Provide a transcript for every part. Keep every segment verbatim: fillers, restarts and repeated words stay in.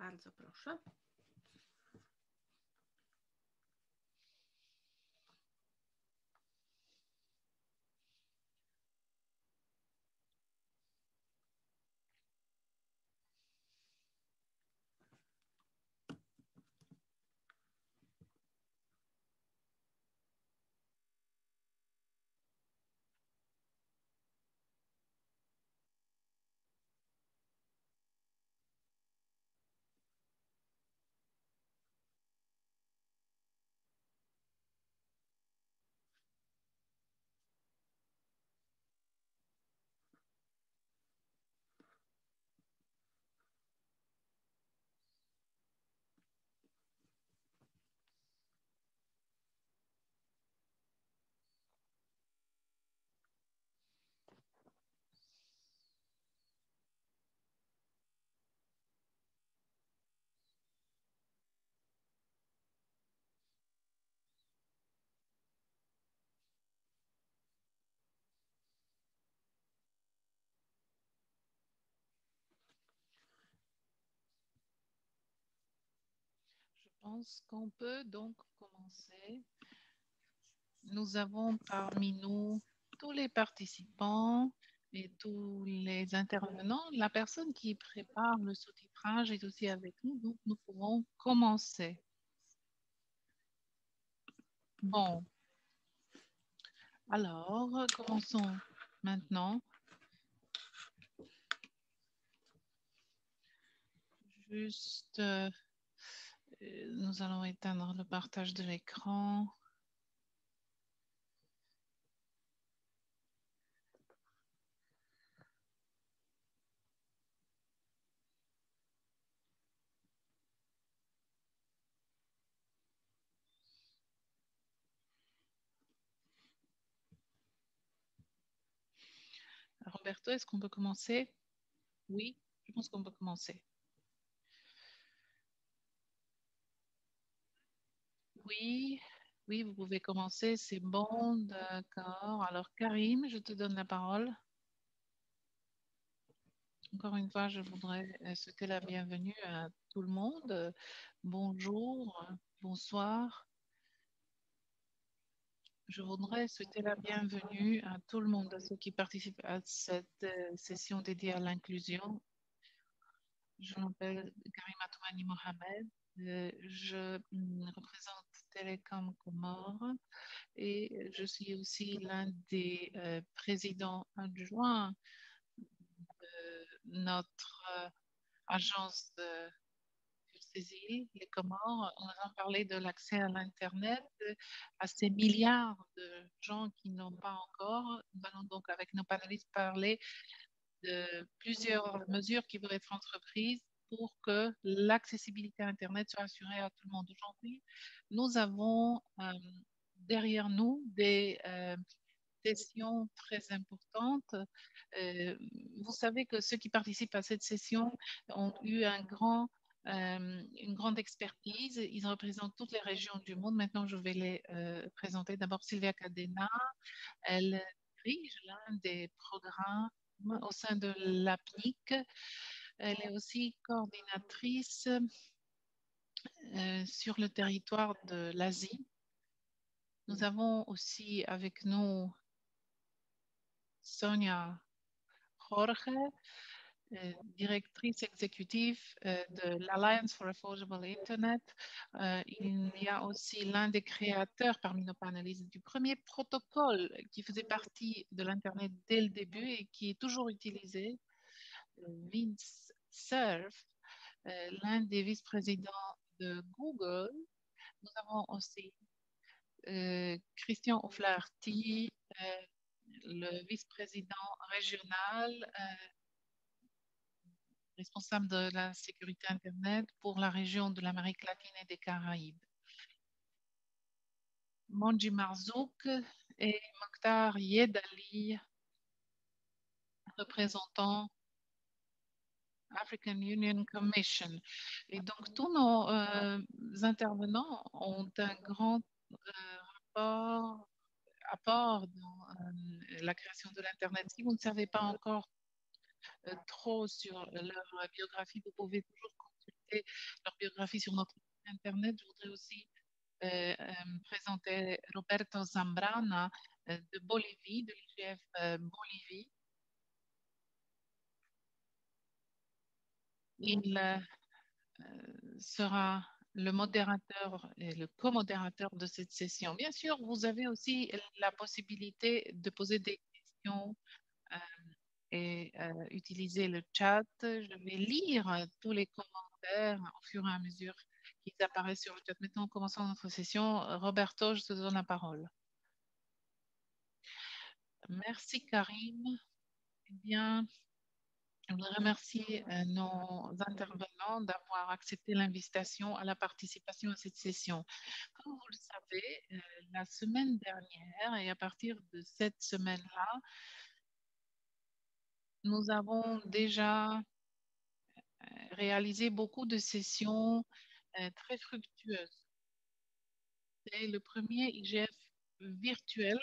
Bardzo proszę. Je pense qu'on peut donc commencer. Nous avons parmi nous tous les participants et tous les intervenants. La personne qui prépare le sous-titrage est aussi avec nous, donc nous pouvons commencer. Bon, alors commençons maintenant. Juste, euh, nous allons éteindre le partage de l'écran. Roberto, est-ce qu'on peut commencer? Oui, je pense qu'on peut commencer. Oui, oui, vous pouvez commencer, c'est bon, d'accord. Alors, Karim, je te donne la parole. Encore une fois, je voudrais euh, souhaiter la bienvenue à tout le monde. Euh, Bonjour, bonsoir. Je voudrais souhaiter la bienvenue à tout le monde, à ceux qui participent à cette euh, session dédiée à l'inclusion. Je m'appelle Karima Toumani Mohamed. Euh, je mm, représente Télécom Comores et je suis aussi l'un des euh, présidents adjoints de notre euh, agence de sur ces îles, les Comores. On a parlé de l'accès à l'Internet euh, à ces milliards de gens qui n'ont pas encore. Nous allons donc avec nos panélistes parler de plusieurs mesures qui vont être entreprises pour que l'accessibilité à Internet soit assurée à tout le monde. Aujourd'hui, nous avons euh, derrière nous des euh, sessions très importantes. Euh, vous savez que ceux qui participent à cette session ont eu un grand, euh, une grande expertise. Ils représentent toutes les régions du monde. Maintenant, je vais les euh, présenter. D'abord, Sylvia Cadena. Elle dirige l'un des programmes au sein de l'A P N I C. Elle est aussi coordinatrice euh, sur le territoire de l'Asie. Nous avons aussi avec nous Sonia Jorge, euh, directrice exécutive euh, de l'Alliance for Affordable Internet. Euh, il y a aussi l'un des créateurs parmi nos panélistes du premier protocole qui faisait partie de l'Internet dès le début et qui est toujours utilisé, Vince Cerf, euh, l'un des vice-présidents de Google. Nous avons aussi euh, Christian O'Flaherty, euh, le vice-président régional euh, responsable de la sécurité Internet pour la région de l'Amérique latine et des Caraïbes. Monji Marzouk et Mokhtar Yedali, représentant African Union Commission. Et donc, tous nos euh, intervenants ont un grand euh, rapport, apport dans euh, la création de l'Internet. Si vous ne savez pas encore euh, trop sur leur biographie, vous pouvez toujours présenter leur biographie sur notre site Internet. Je voudrais aussi euh, euh, présenter Roberto Zambrana euh, de Bolivie, de l'I G F euh, Bolivie. Il euh, sera le modérateur et le co-modérateur de cette session. Bien sûr, vous avez aussi la possibilité de poser des questions euh, et euh, utiliser le chat. Je vais lire euh, tous les commentaires au fur et à mesure qu'ils apparaissent sur le chat. Maintenant, commençons notre session. Roberto, je te donne la parole. Merci, Karim. Eh bien, je voudrais remercier euh, nos intervenants d'avoir accepté l'invitation à la participation à cette session. Comme vous le savez, euh, la semaine dernière et à partir de cette semaine-là, nous avons déjà euh, réalisé beaucoup de sessions euh, très fructueuses. C'est le premier I G F virtuel.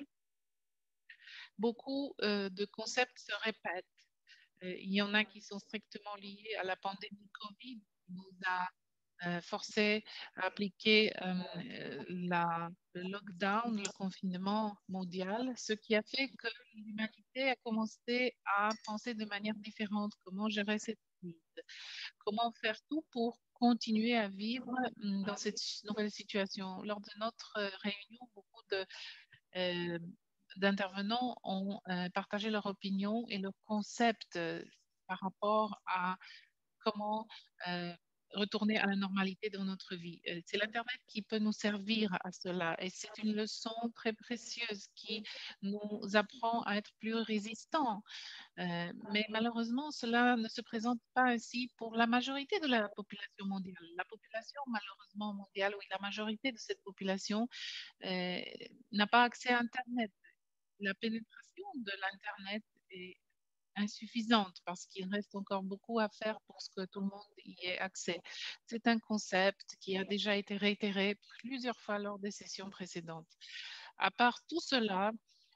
Beaucoup euh, de concepts se répètent. Euh, il y en a qui sont strictement liés à la pandémie Covid, qui nous a euh, forcé à appliquer euh, la, le lockdown, le confinement mondial, ce qui a fait que l'humanité a commencé à penser de manière différente comment gérer cette crise, comment faire tout pour continuer à vivre hum, dans cette nouvelle situation. Lors de notre euh, réunion, beaucoup de euh, d'intervenants ont euh, partagé leur opinion et leur concept euh, par rapport à comment euh, retourner à la normalité dans notre vie. Euh, c'est l'Internet qui peut nous servir à cela et c'est une leçon très précieuse qui nous apprend à être plus résistants. Euh, mais malheureusement, cela ne se présente pas ainsi pour la majorité de la population mondiale. La population, malheureusement, mondiale, oui, la majorité de cette population euh, n'a pas accès à Internet. La pénétration de l'Internet est insuffisante parce qu'il reste encore beaucoup à faire pour ce que tout le monde y ait accès. C'est un concept qui a déjà été réitéré plusieurs fois lors des sessions précédentes. À part tout cela,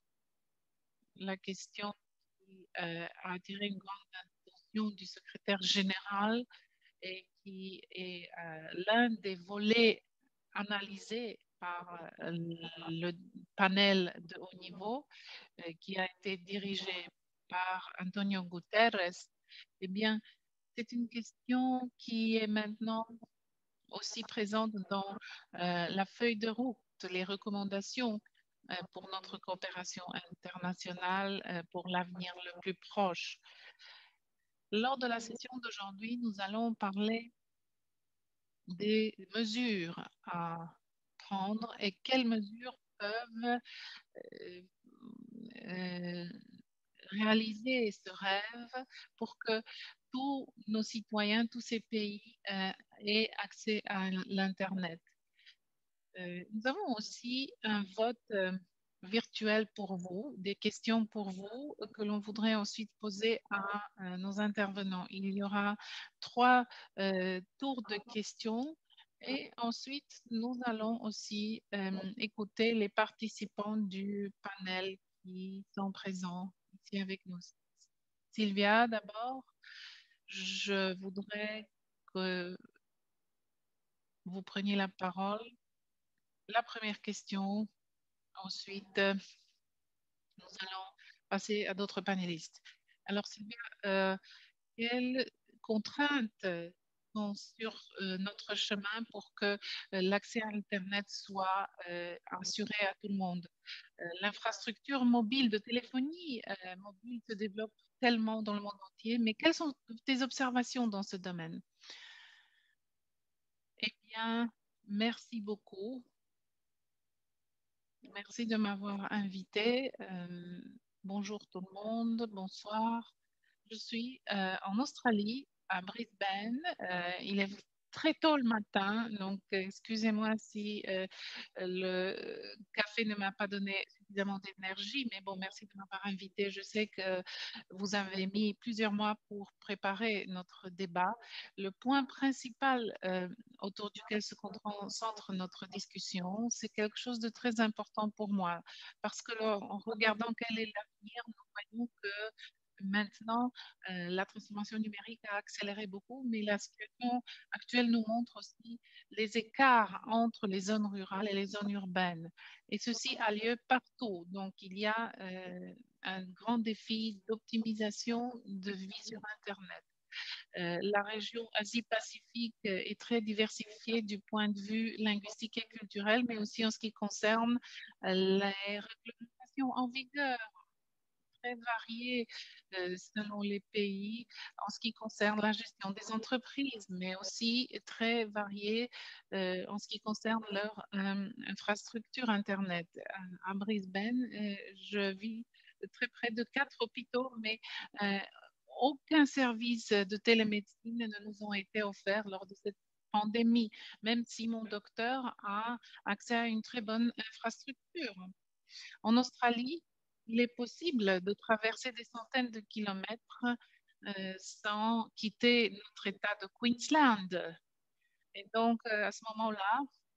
la question qui euh, a attiré une grande attention du secrétaire général et qui est euh, l'un des volets analysés par euh, le panel de haut niveau euh, qui a été dirigé par Antonio Guterres, eh bien, c'est une question qui est maintenant aussi présente dans euh, la feuille de route, les recommandations euh, pour notre coopération internationale euh, pour l'avenir le plus proche. Lors de la session d'aujourd'hui, nous allons parler des mesures à prendre et quelles mesures peuvent euh, euh, réaliser ce rêve pour que tous nos citoyens, tous ces pays euh, aient accès à l'Internet. Euh, nous avons aussi un vote euh, virtuel pour vous, des questions pour vous euh, que l'on voudrait ensuite poser à euh, nos intervenants. Il y aura trois euh, tours de questions et ensuite nous allons aussi euh, écouter les participants du panel qui sont présents ici avec nous. Sylvia, d'abord, je voudrais que vous preniez la parole. La première question. Ensuite, euh, nous allons passer à d'autres panélistes. Alors, Sylvia, euh, quelles contraintes sont sur euh, notre chemin pour que euh, l'accès à Internet soit euh, assuré à tout le monde? Euh, L'infrastructure mobile de téléphonie euh, mobile se développe tellement dans le monde entier, mais quelles sont tes observations dans ce domaine? Eh bien, merci beaucoup. Merci de m'avoir invité. Euh, bonjour tout le monde, bonsoir. Je suis euh, en Australie, à Brisbane. Euh, il est très tôt le matin, donc euh, excusez-moi si euh, le café ne m'a pas donné suffisamment d'énergie, mais bon, merci de m'avoir invité. Je sais que vous avez mis plusieurs mois pour préparer notre débat. Le point principal euh, autour duquel se concentre notre discussion, c'est quelque chose de très important pour moi, parce que en regardant quel est l'avenir, nous voyons que Maintenant, euh, la transformation numérique a accéléré beaucoup, mais la situation actuelle nous montre aussi les écarts entre les zones rurales et les zones urbaines. Et ceci a lieu partout. Donc, il y a euh, un grand défi d'optimisation de vie sur Internet. Euh, la région Asie-Pacifique est très diversifiée du point de vue linguistique et culturel, mais aussi en ce qui concerne euh, les réglementations en vigueur, très variées euh, selon les pays en ce qui concerne la gestion des entreprises, mais aussi très variées euh, en ce qui concerne leur euh, infrastructure Internet. À, à Brisbane, euh, je vis très près de quatre hôpitaux, mais euh, aucun service de télémédecine ne nous ont été offerts lors de cette pandémie, même si mon docteur a accès à une très bonne infrastructure. En Australie, il est possible de traverser des centaines de kilomètres euh, sans quitter notre État de Queensland. Et donc, euh, à ce moment-là,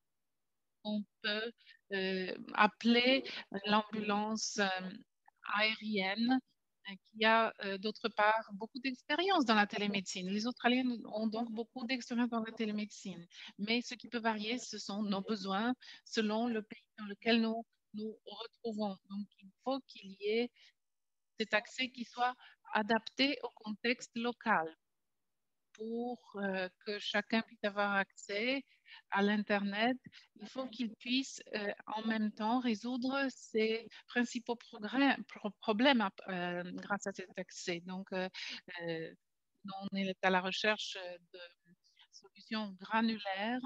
on peut euh, appeler l'ambulance euh, aérienne euh, qui a euh, d'autre part beaucoup d'expérience dans la télémédecine. Les Australiens ont donc beaucoup d'expérience dans la télémédecine, mais ce qui peut varier, ce sont nos besoins selon le pays dans lequel nous nous retrouvons. Donc, il faut qu'il y ait cet accès qui soit adapté au contexte local pour euh, que chacun puisse avoir accès à l'Internet. Il faut qu'il puisse euh, en même temps résoudre ses principaux progrès, pro problèmes euh, grâce à cet accès. Donc, euh, euh, on est à la recherche de solutions granulaires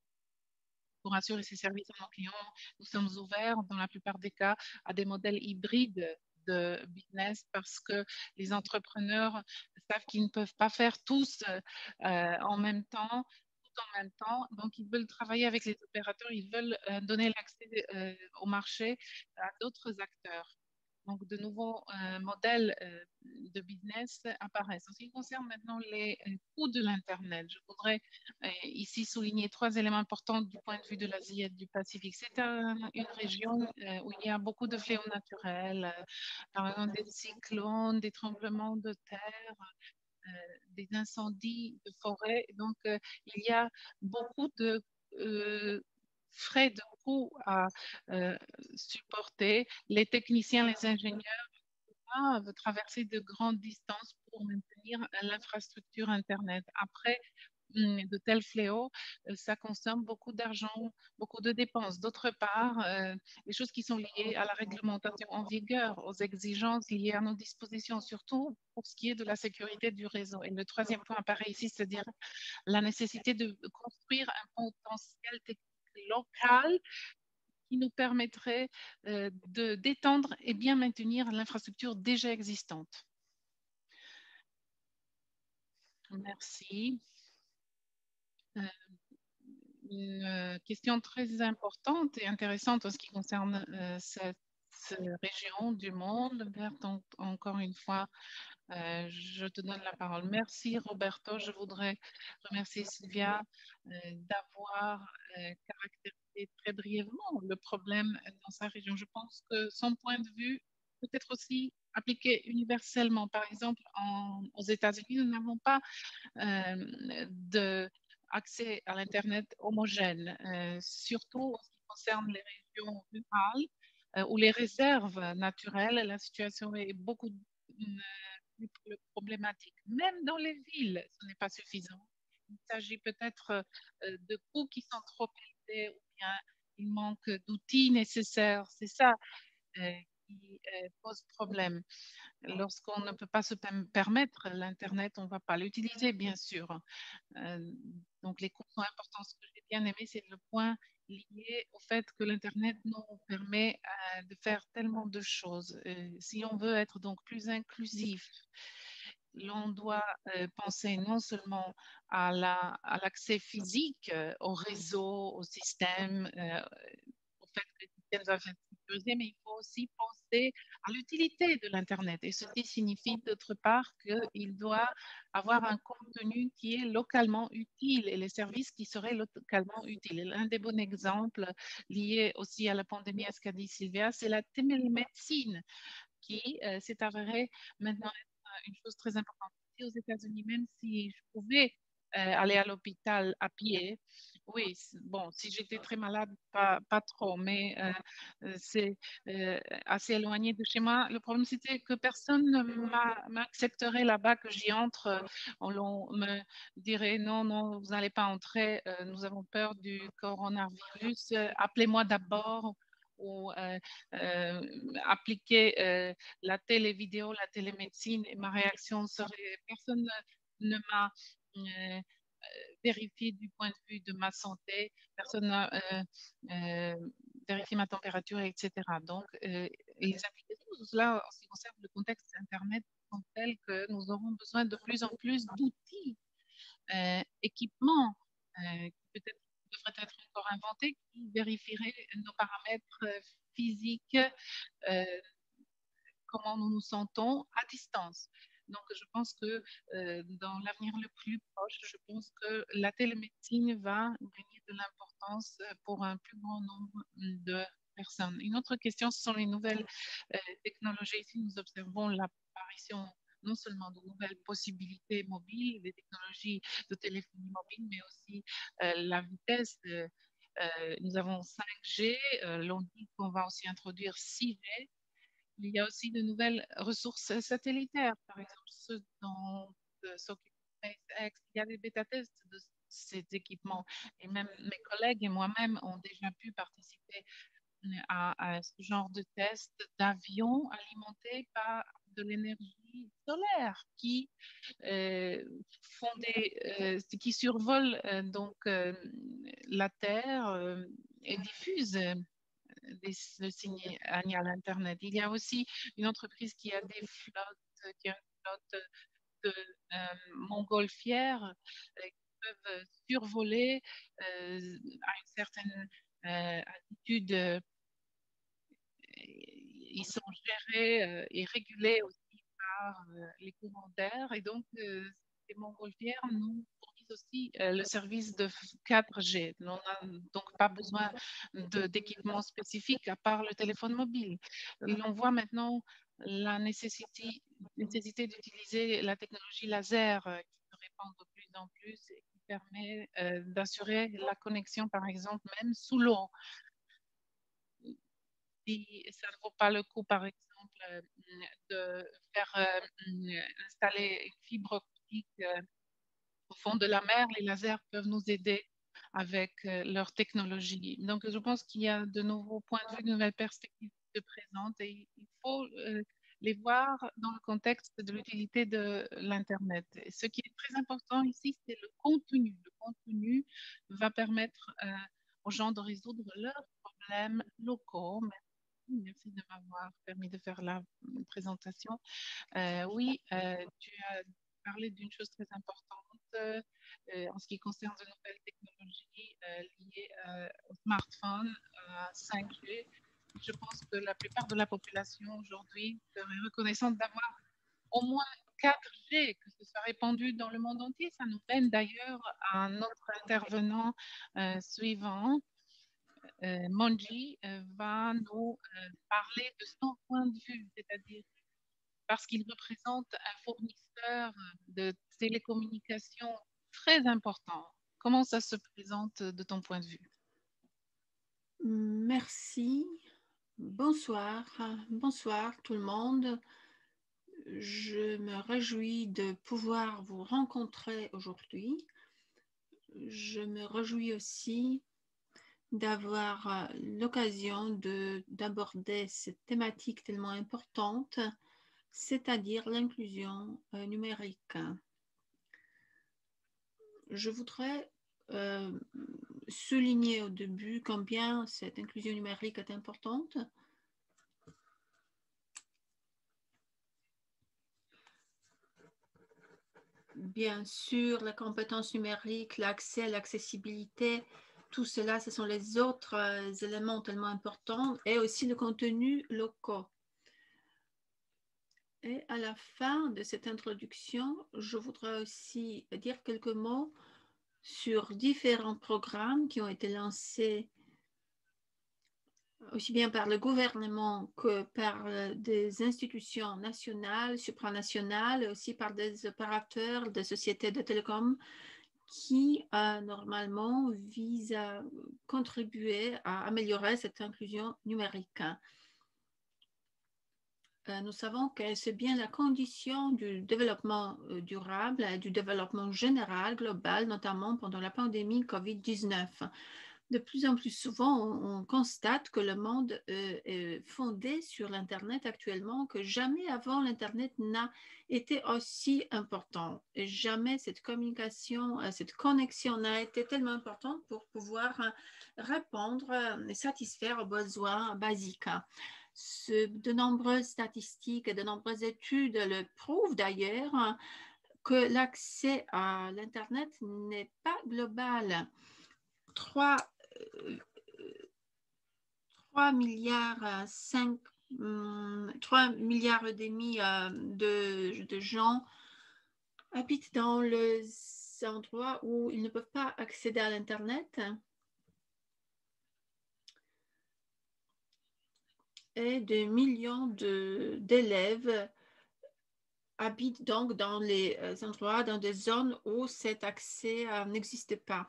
pour assurer ces services à nos clients. Nous sommes ouverts, dans la plupart des cas, à des modèles hybrides de business parce que les entrepreneurs savent qu'ils ne peuvent pas faire tous euh, en même temps, tout en même temps. Donc, ils veulent travailler avec les opérateurs, ils veulent euh, donner l'accès euh, au marché à d'autres acteurs. Donc, de nouveaux euh, modèles euh, de business apparaissent. En ce qui concerne maintenant les euh, coûts de l'Internet, je voudrais euh, ici souligner trois éléments importants du point de vue de l'Asie et du Pacifique. C'est un, une région euh, où il y a beaucoup de fléaux naturels, euh, par exemple des cyclones, des tremblements de terre, euh, des incendies de forêt. Donc, euh, il y a beaucoup de euh, frais de coûts à euh, supporter. Les techniciens, les ingénieurs doivent traverser de grandes distances pour maintenir l'infrastructure Internet. Après, de tels fléaux, euh, ça consomme beaucoup d'argent, beaucoup de dépenses. D'autre part, euh, les choses qui sont liées à la réglementation en vigueur, aux exigences liées à nos dispositions, surtout pour ce qui est de la sécurité du réseau. Et le troisième point apparaît ici, c'est-à-dire la nécessité de construire un potentiel technique local qui nous permettrait euh, de d'étendre et bien maintenir l'infrastructure déjà existante. Merci. Euh, une question très importante et intéressante en ce qui concerne euh, cette, cette région du monde. Berthe, en, encore une fois, euh, je te donne la parole. Merci Roberto. Je voudrais remercier Sylvia euh, d'avoir euh, caractérisé très brièvement le problème dans sa région. Je pense que son point de vue peut être aussi appliqué universellement. Par exemple, en, aux États-Unis, nous n'avons pas euh, de accès à l'Internet homogène, euh, surtout en ce qui concerne les régions rurales euh, ou les réserves naturelles. La situation est beaucoup euh, plus problématique. Même dans les villes, ce n'est pas suffisant. Il s'agit peut-être euh, de coûts qui sont trop élevés ou bien il manque d'outils nécessaires. C'est ça euh, qui euh, pose problème. Lorsqu'on ne peut pas se permettre l'Internet, on ne va pas l'utiliser, bien sûr. Euh, donc, les coûts sont importants. Ce que j'ai bien aimé, c'est le point lié au fait que l'Internet nous permet euh, de faire tellement de choses. Euh, si on veut être donc plus inclusif, l'on doit euh, penser non seulement à la, à l'accès physique euh, au réseau, au système, euh, au fait que les systèmes doivent être sécurisés, mais il faut aussi penser à l'utilité de l'Internet. Et ceci signifie d'autre part qu'il doit avoir un contenu qui est localement utile et les services qui seraient localement utiles. L'un des bons exemples liés aussi à la pandémie, à ce qu'a dit Sylvia, c'est la télémédecine qui euh, s'est avérée maintenant une chose très importante. Aux États-Unis, même si je pouvais euh, aller à l'hôpital à pied, oui, bon, si j'étais très malade, pas, pas trop, mais euh, c'est euh, assez éloigné de chez moi. Le problème, c'était que personne ne m'accepterait là-bas, que j'y entre. On, on me dirait non, non, vous n'allez pas entrer, euh, nous avons peur du coronavirus, euh, appelez-moi d'abord. Ou euh, euh, appliquer euh, la télévidéo, la télémédecine, et ma réaction serait, personne ne m'a euh, vérifié du point de vue de ma santé, personne n'a euh, euh, vérifié ma température, et cetera. Donc, euh, les applications, tout cela, en ce qui concerne le contexte Internet, sont telles que nous aurons besoin de plus en plus d'outils, euh, équipements, euh, qui peut-être devraient être encore inventés, qui vérifieraient nos paramètres euh, physiques, euh, comment nous nous sentons à distance. Donc, je pense que euh, dans l'avenir le plus proche, je pense que la télémédecine va gagner de l'importance pour un plus grand nombre de personnes. Une autre question, ce sont les nouvelles euh, technologies. Ici, nous observons l'apparition non seulement de nouvelles possibilités mobiles, des technologies de téléphonie mobile, mais aussi euh, la vitesse. De, euh, nous avons cinq G, euh, l'on dit qu'on va aussi introduire six G. Il y a aussi de nouvelles ressources satellitaires, par exemple ceux dont euh, s'occupe SpaceX. Il y a des bêta-tests de ces équipements et même mes collègues et moi-même ont déjà pu participer à, à ce genre de tests d'avions alimentés par de l'énergie solaire qui euh, font des, euh, qui survolent euh, donc euh, la Terre euh, et diffusent des, le signal Internet. Il y a aussi une entreprise qui a des flottes, qui a une flotte de euh, montgolfières euh, qui peuvent survoler euh, à une certaine euh, altitude. Euh, ils sont gérés euh, et régulés aussi par euh, les courants d'air. Et donc, euh, ces montgolfières nous fournissent aussi euh, le service de quatre G. On n'a donc pas besoin d'équipements spécifiques à part le téléphone mobile. On voit maintenant la nécessité, nécessité d'utiliser la technologie laser euh, qui se répand de plus en plus et qui permet euh, d'assurer la connexion, par exemple, même sous l'eau. Si ça ne vaut pas le coup, par exemple, euh, de faire euh, installer une fibre optique euh, au fond de la mer, les lasers peuvent nous aider avec euh, leur technologie. Donc, je pense qu'il y a de nouveaux points de vue, de nouvelles perspectives qui se présentent et il faut euh, les voir dans le contexte de l'utilité de l'Internet. Et ce qui est très important ici, c'est le contenu. Le contenu va permettre euh, aux gens de résoudre leurs problèmes locaux. Merci de m'avoir permis de faire la présentation. Euh, oui, euh, tu as parlé d'une chose très importante euh, en ce qui concerne de nouvelles technologies euh, liées euh, au smartphone, à cinq G. Je pense que la plupart de la population aujourd'hui serait reconnaissante d'avoir au moins quatre G, que ce soit répandu dans le monde entier. Ça nous mène d'ailleurs à notre intervenant euh, suivant. Euh, Monji euh, va nous euh, parler de son point de vue, c'est-à-dire parce qu'il représente un fournisseur de télécommunications très important. Comment ça se présente de ton point de vue? Merci. Bonsoir. Bonsoir tout le monde. Je me réjouis de pouvoir vous rencontrer aujourd'hui. Je me réjouis aussi d'avoir l'occasion d'aborder cette thématique tellement importante, c'est-à-dire l'inclusion euh, numérique. Je voudrais euh, souligner au début combien cette inclusion numérique est importante. Bien sûr, la compétence numérique, l'accès, l'accessibilité, tout cela, ce sont les autres euh, éléments tellement importants et aussi le contenu local. Et à la fin de cette introduction, je voudrais aussi dire quelques mots sur différents programmes qui ont été lancés aussi bien par le gouvernement que par des institutions nationales, supranationales, aussi par des opérateurs de sociétés de télécom qui, euh, normalement, visent à contribuer à améliorer cette inclusion numérique. Euh, nous savons que c'est bien la condition du développement euh, durable et du développement général, global, notamment pendant la pandémie COVID dix-neuf. De plus en plus souvent, on, on constate que le monde euh, est fondé sur l'Internet actuellement, que jamais avant l'Internet n'a été aussi important. Et jamais cette communication, euh, cette connexion n'a été tellement importante pour pouvoir euh, répondre euh, et satisfaire aux besoins basiques. Ce, de nombreuses statistiques et de nombreuses études le prouvent d'ailleurs, hein, que l'accès à l'Internet n'est pas global. trois milliards, cinq, trois milliards et demi de, de gens habitent dans les endroits où ils ne peuvent pas accéder à l'Internet. Et des millions d'élèves habitent donc dans les endroits, dans des zones où cet accès euh, n'existe pas.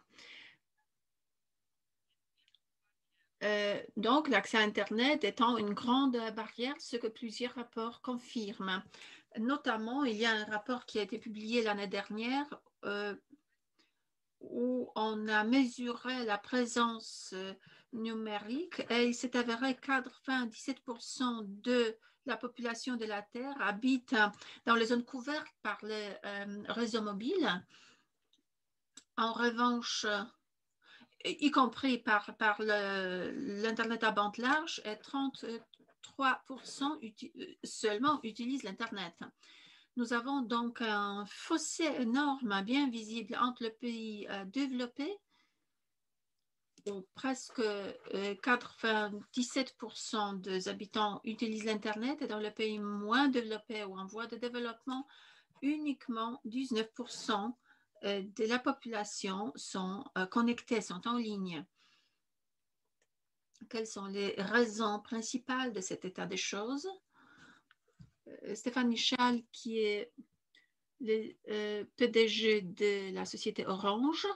Euh, donc, l'accès à Internet étant une grande barrière, ce que plusieurs rapports confirment. Notamment, il y a un rapport qui a été publié l'année dernière euh, où on a mesuré la présence euh, numérique et il s'est avéré que quatre-vingt-dix-sept pour cent de la population de la Terre habite dans les zones couvertes par les euh, réseaux mobiles. En revanche, y compris par, par l'Internet à bande large, et trente-trois pour cent uti seulement utilisent l'Internet. Nous avons donc un fossé énorme, bien visible, entre le pays euh, développé, où presque euh, quatre-vingt-dix-sept pour cent des habitants utilisent l'Internet, et dans le pays moins développé ou en voie de développement, uniquement dix-neuf pour cent de la population sont euh, connectés, sont en ligne. Quelles sont les raisons principales de cet état des choses? euh, Stéphane Michal, qui est le euh, P D G de la société Orange.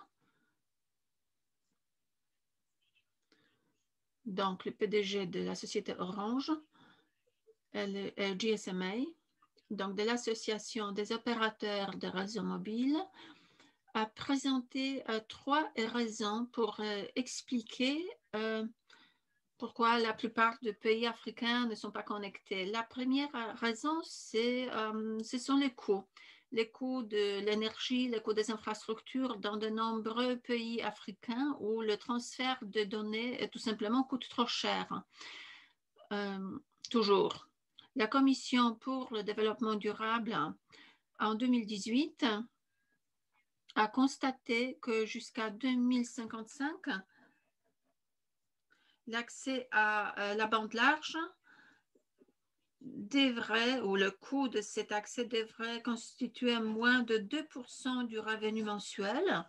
Donc, le P D G de la société Orange, le G S M A, donc de l'association des opérateurs de réseaux mobiles, a présenté euh, trois raisons pour euh, expliquer euh, pourquoi la plupart des pays africains ne sont pas connectés. La première raison, c'est, euh, ce sont les coûts. Les coûts de l'énergie, les coûts des infrastructures dans de nombreux pays africains où le transfert de données tout simplement coûte trop cher. Euh, toujours. La Commission pour le développement durable, en deux mille dix-huit, a constaté que jusqu'à deux mille cinquante-cinq, l'accès à la bande large devrait, ou le coût de cet accès devrait constituer moins de deux pour cent du revenu mensuel.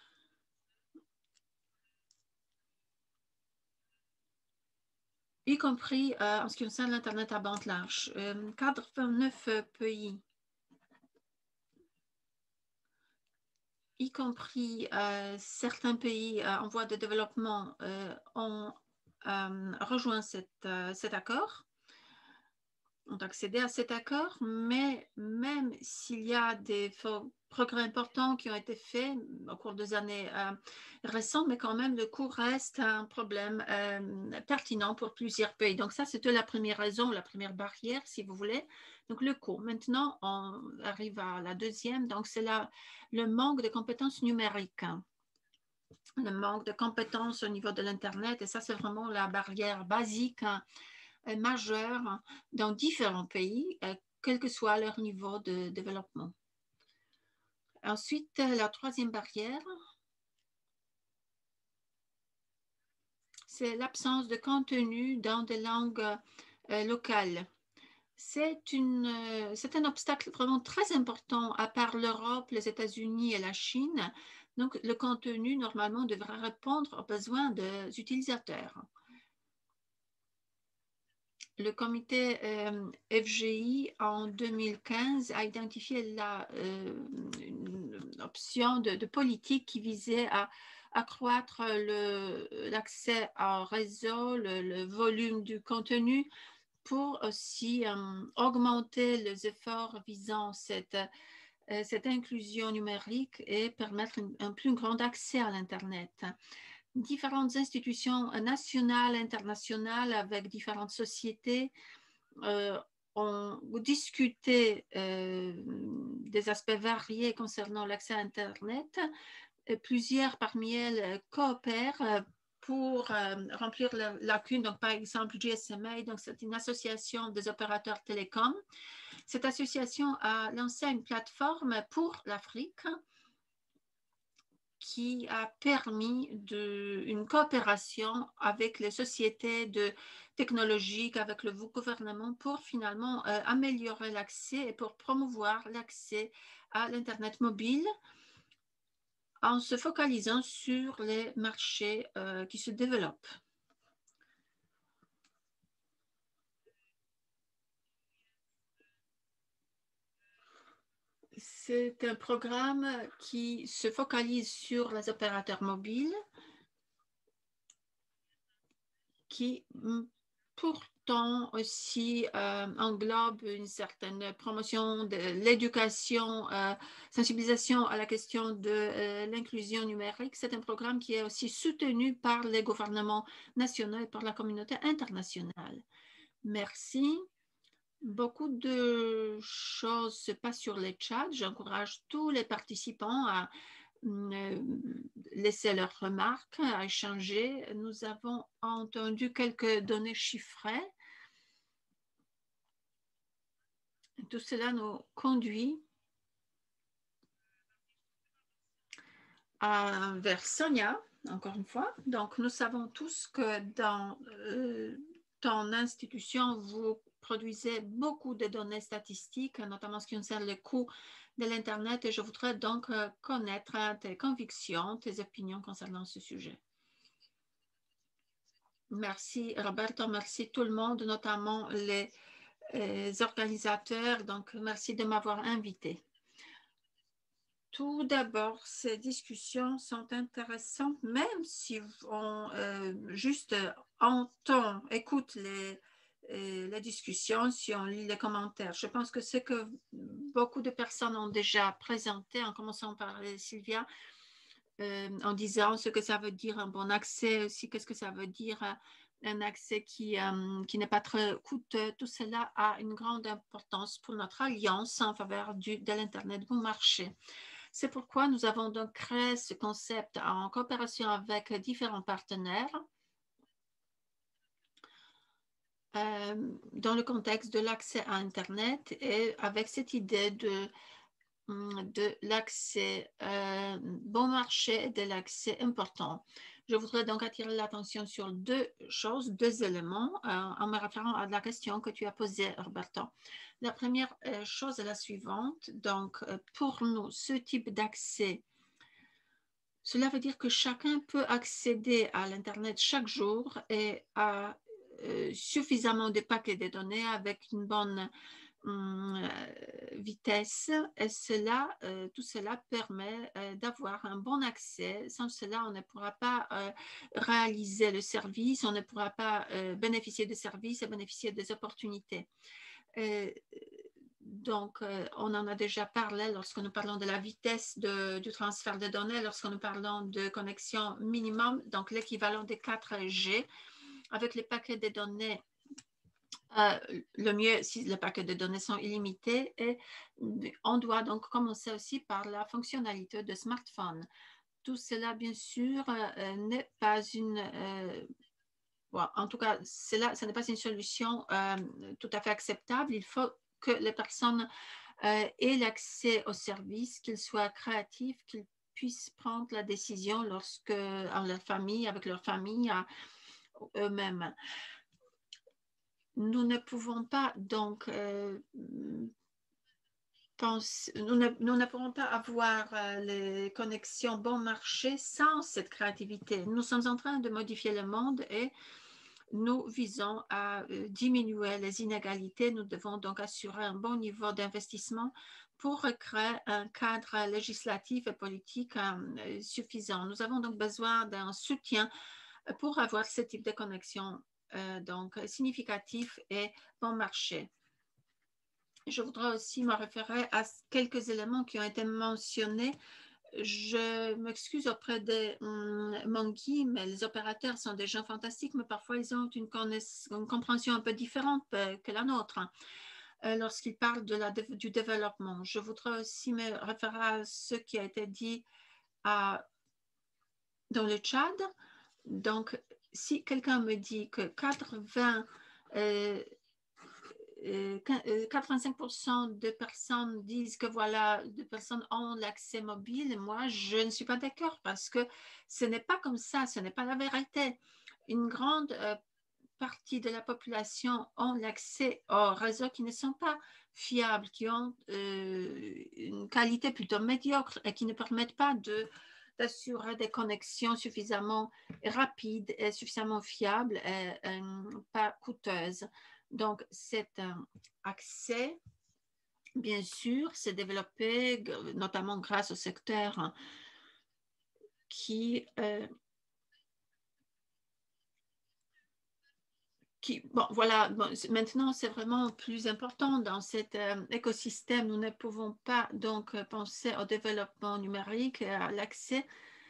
Y compris euh, en ce qui concerne l'Internet à bande large. Euh, quatre-vingt-neuf pays, y compris euh, certains pays euh, en voie de développement, euh, ont euh, rejoint cette, euh, cet accord, ont accédé à cet accord, mais même s'il y a des progrès importants qui ont été faits au cours des années euh, récentes, mais quand même le coût reste un problème euh, pertinent pour plusieurs pays. Donc ça, c'était la première raison, la première barrière, si vous voulez. Donc le coût. Maintenant, on arrive à la deuxième, donc c'est le manque de compétences numériques. Le manque de compétences au niveau de l'Internet, et ça, c'est vraiment la barrière basique hein, majeure dans différents pays, quel que soit leur niveau de développement. Ensuite, la troisième barrière, c'est l'absence de contenu dans des langues euh, locales. C'est un obstacle vraiment très important, à part l'Europe, les États-Unis et la Chine. Donc, le contenu, normalement, devrait répondre aux besoins des utilisateurs. le comité euh, F G I en deux mille quinze a identifié la, euh, une option de, de politique qui visait à accroître l'accès au réseau, le, le volume du contenu, pour aussi euh, augmenter les efforts visant cette, euh, cette inclusion numérique et permettre une, un plus grand accès à l'Internet. Différentes institutions nationales, internationales, avec différentes sociétés, euh, ont discuté euh, des aspects variés concernant l'accès à Internet. Et plusieurs parmi elles coopèrent pour euh, remplir la lacune. Donc, par exemple, G S M A, donc c'est une association des opérateurs télécoms. Cette association a lancé une plateforme pour l'Afrique qui a permis de, une coopération avec les sociétés de technologiques, avec le gouvernement, pour finalement euh, améliorer l'accès et pour promouvoir l'accès à l'Internet mobile en se focalisant sur les marchés euh, qui se développent. C'est un programme qui se focalise sur les opérateurs mobiles qui pourtant aussi euh, englobe une certaine promotion de l'éducation, euh, sensibilisation à la question de euh, l'inclusion numérique. C'est un programme qui est aussi soutenu par les gouvernements nationaux et par la communauté internationale. Merci. Beaucoup de choses se passent sur les chats. J'encourage tous les participants à euh, laisser leurs remarques, à échanger. Nous avons entendu quelques données chiffrées. Tout cela nous conduit à, vers Sonia, encore une fois. Donc, nous savons tous que dans euh, ton institution, vous produisez beaucoup de données statistiques, notamment ce qui concerne le coût de l'Internet, et je voudrais donc connaître tes convictions, tes opinions concernant ce sujet. Merci Roberto, merci tout le monde, notamment les, les organisateurs. Donc, merci de m'avoir invité. Tout d'abord, ces discussions sont intéressantes, même si on euh, juste entend, écoute les, les discussions, si on lit les commentaires. Je pense que ce que beaucoup de personnes ont déjà présenté, en commençant par Sylvia, euh, en disant ce que ça veut dire un bon accès, aussi qu'est-ce que ça veut dire un accès qui, euh, qui n'est pas très coûteux. Tout cela a une grande importance pour notre alliance en faveur du, de l'Internet bon marché. C'est pourquoi nous avons donc créé ce concept en coopération avec différents partenaires euh, dans le contexte de l'accès à Internet et avec cette idée de, de l'accès euh, bon marché et de l'accès important. Je voudrais donc attirer l'attention sur deux choses, deux éléments euh, en me référant à la question que tu as posée, Roberto. La première chose est la suivante. Donc, pour nous, ce type d'accès, cela veut dire que chacun peut accéder à l'Internet chaque jour et à euh, suffisamment de paquets de données avec une bonne euh, vitesse. Et cela, euh, tout cela permet euh, d'avoir un bon accès. Sans cela, on ne pourra pas euh, réaliser le service, on ne pourra pas euh, bénéficier des services et bénéficier des opportunités. Euh, donc, euh, on en a déjà parlé lorsque nous parlons de la vitesse de, du transfert de données, lorsque nous parlons de connexion minimum, donc l'équivalent des quatre G, avec les paquets de données. Euh, le mieux si les paquets de données sont illimités, et on doit donc commencer aussi par la fonctionnalité de smartphone. Tout cela, bien sûr, euh, n'est pas une... Euh, bon, en tout cas, cela, ce n'est pas une solution euh, tout à fait acceptable. Il faut que les personnes euh, aient l'accès aux services, qu'ils soient créatifs, qu'ils puissent prendre la décision lorsque, en leur famille, avec leur famille, eux-mêmes. Nous ne pouvons pas donc euh, pense, nous, ne, nous ne pourrons pas avoir euh, les connexions bon marché sans cette créativité. Nous sommes en train de modifier le monde et nous visons à euh, diminuer les inégalités. Nous devons donc assurer un bon niveau d'investissement pour créer un cadre législatif et politique euh, suffisant. Nous avons donc besoin d'un soutien pour avoir ce type de connexion euh, donc significatif et bon marché. Je voudrais aussi me référer à quelques éléments qui ont été mentionnés. Je m'excuse auprès de hum, Monkey, mais les opérateurs sont des gens fantastiques, mais parfois ils ont une, une compréhension un peu différente que la nôtre euh, lorsqu'ils parlent de la, du développement. Je voudrais aussi me référer à ce qui a été dit à, dans le Tchad. Donc, si quelqu'un me dit que quatre-vingts euh, quatre-vingt-cinq pour cent de personnes disent que voilà, de personnes ont l'accès mobile. Moi, je ne suis pas d'accord parce que ce n'est pas comme ça, ce n'est pas la vérité. Une grande euh, partie de la population ont l'accès aux réseaux qui ne sont pas fiables, qui ont euh, une qualité plutôt médiocre et qui ne permettent pas de d'assurer des connexions suffisamment rapides et suffisamment fiables et, et pas coûteuses. Donc, cet euh, accès, bien sûr, s'est développé notamment grâce au secteur hein, qui, euh, qui, bon, voilà, bon, maintenant c'est vraiment plus important dans cet euh, écosystème. Nous ne pouvons pas donc penser au développement numérique et à l'accès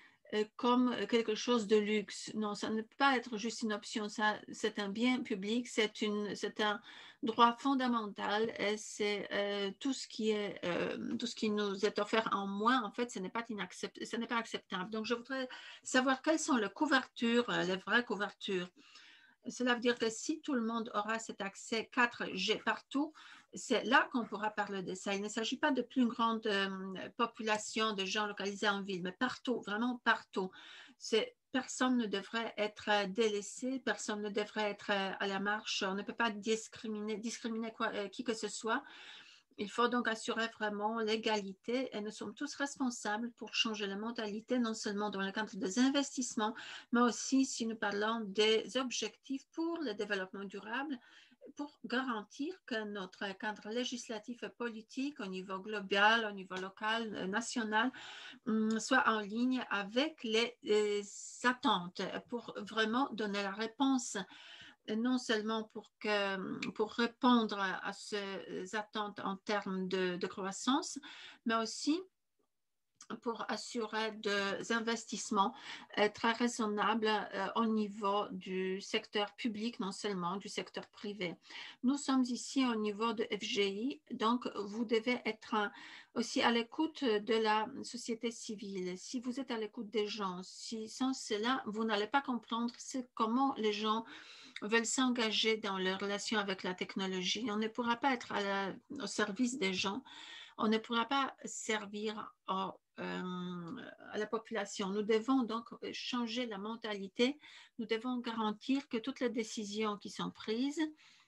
comme quelque chose de luxe. Non, ça ne peut pas être juste une option. Ça, c'est un bien public, c'est une, c'est un droit fondamental et c'est euh, tout ce qui est, euh, tout ce qui nous est offert en moins. En fait, ce n'est pas inacceptable, ce n'est pas acceptable. Donc, je voudrais savoir quelles sont les couvertures, les vraies couvertures. Cela veut dire que si tout le monde aura cet accès quatre G partout, c'est là qu'on pourra parler de ça. Il ne s'agit pas de plus grande euh, population de gens localisés en ville, mais partout, vraiment partout. Personne ne devrait être délaissé, personne ne devrait être à la marche. On ne peut pas discriminer, discriminer quoi, euh, qui que ce soit. Il faut donc assurer vraiment l'égalité et nous sommes tous responsables pour changer la mentalité, non seulement dans le cadre des investissements, mais aussi si nous parlons des objectifs pour le développement durable, pour garantir que notre cadre législatif et politique au niveau global, au niveau local, national, soit en ligne avec les, les attentes pour vraiment donner la réponse non seulement pour, que, pour répondre à ces attentes en termes de, de croissance, mais aussi pour assurer des investissements euh, très raisonnables euh, au niveau du secteur public, non seulement du secteur privé. Nous sommes ici au niveau de F G I, donc vous devez être aussi à l'écoute de la société civile. Si vous êtes à l'écoute des gens, si sans cela, vous n'allez pas comprendre comment les gens veulent s'engager dans leur relation avec la technologie. On ne pourra pas être à la, au service des gens. On ne pourra pas servir au, euh, à la population. Nous devons donc changer la mentalité. Nous devons garantir que toutes les décisions qui sont prises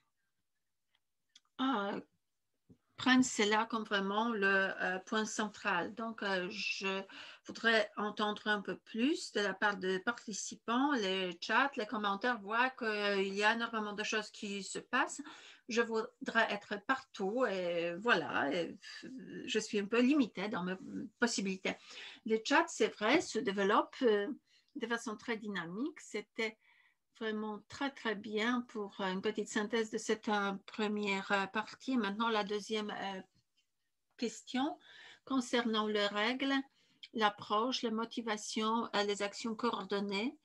euh, prennent cela comme vraiment le euh, point central. Donc, euh, je voudrais entendre un peu plus de la part des participants, les chats, les commentaires, voient qu'il y a énormément de choses qui se passent. Je voudrais être partout et voilà, et je suis un peu limitée dans mes possibilités. Les chats, c'est vrai, se développent euh, de façon très dynamique. C'était vraiment très, très bien pour une petite synthèse de cette euh, première euh, partie. Maintenant, la deuxième euh, question concernant les règles, l'approche, les motivations, euh, les actions coordonnées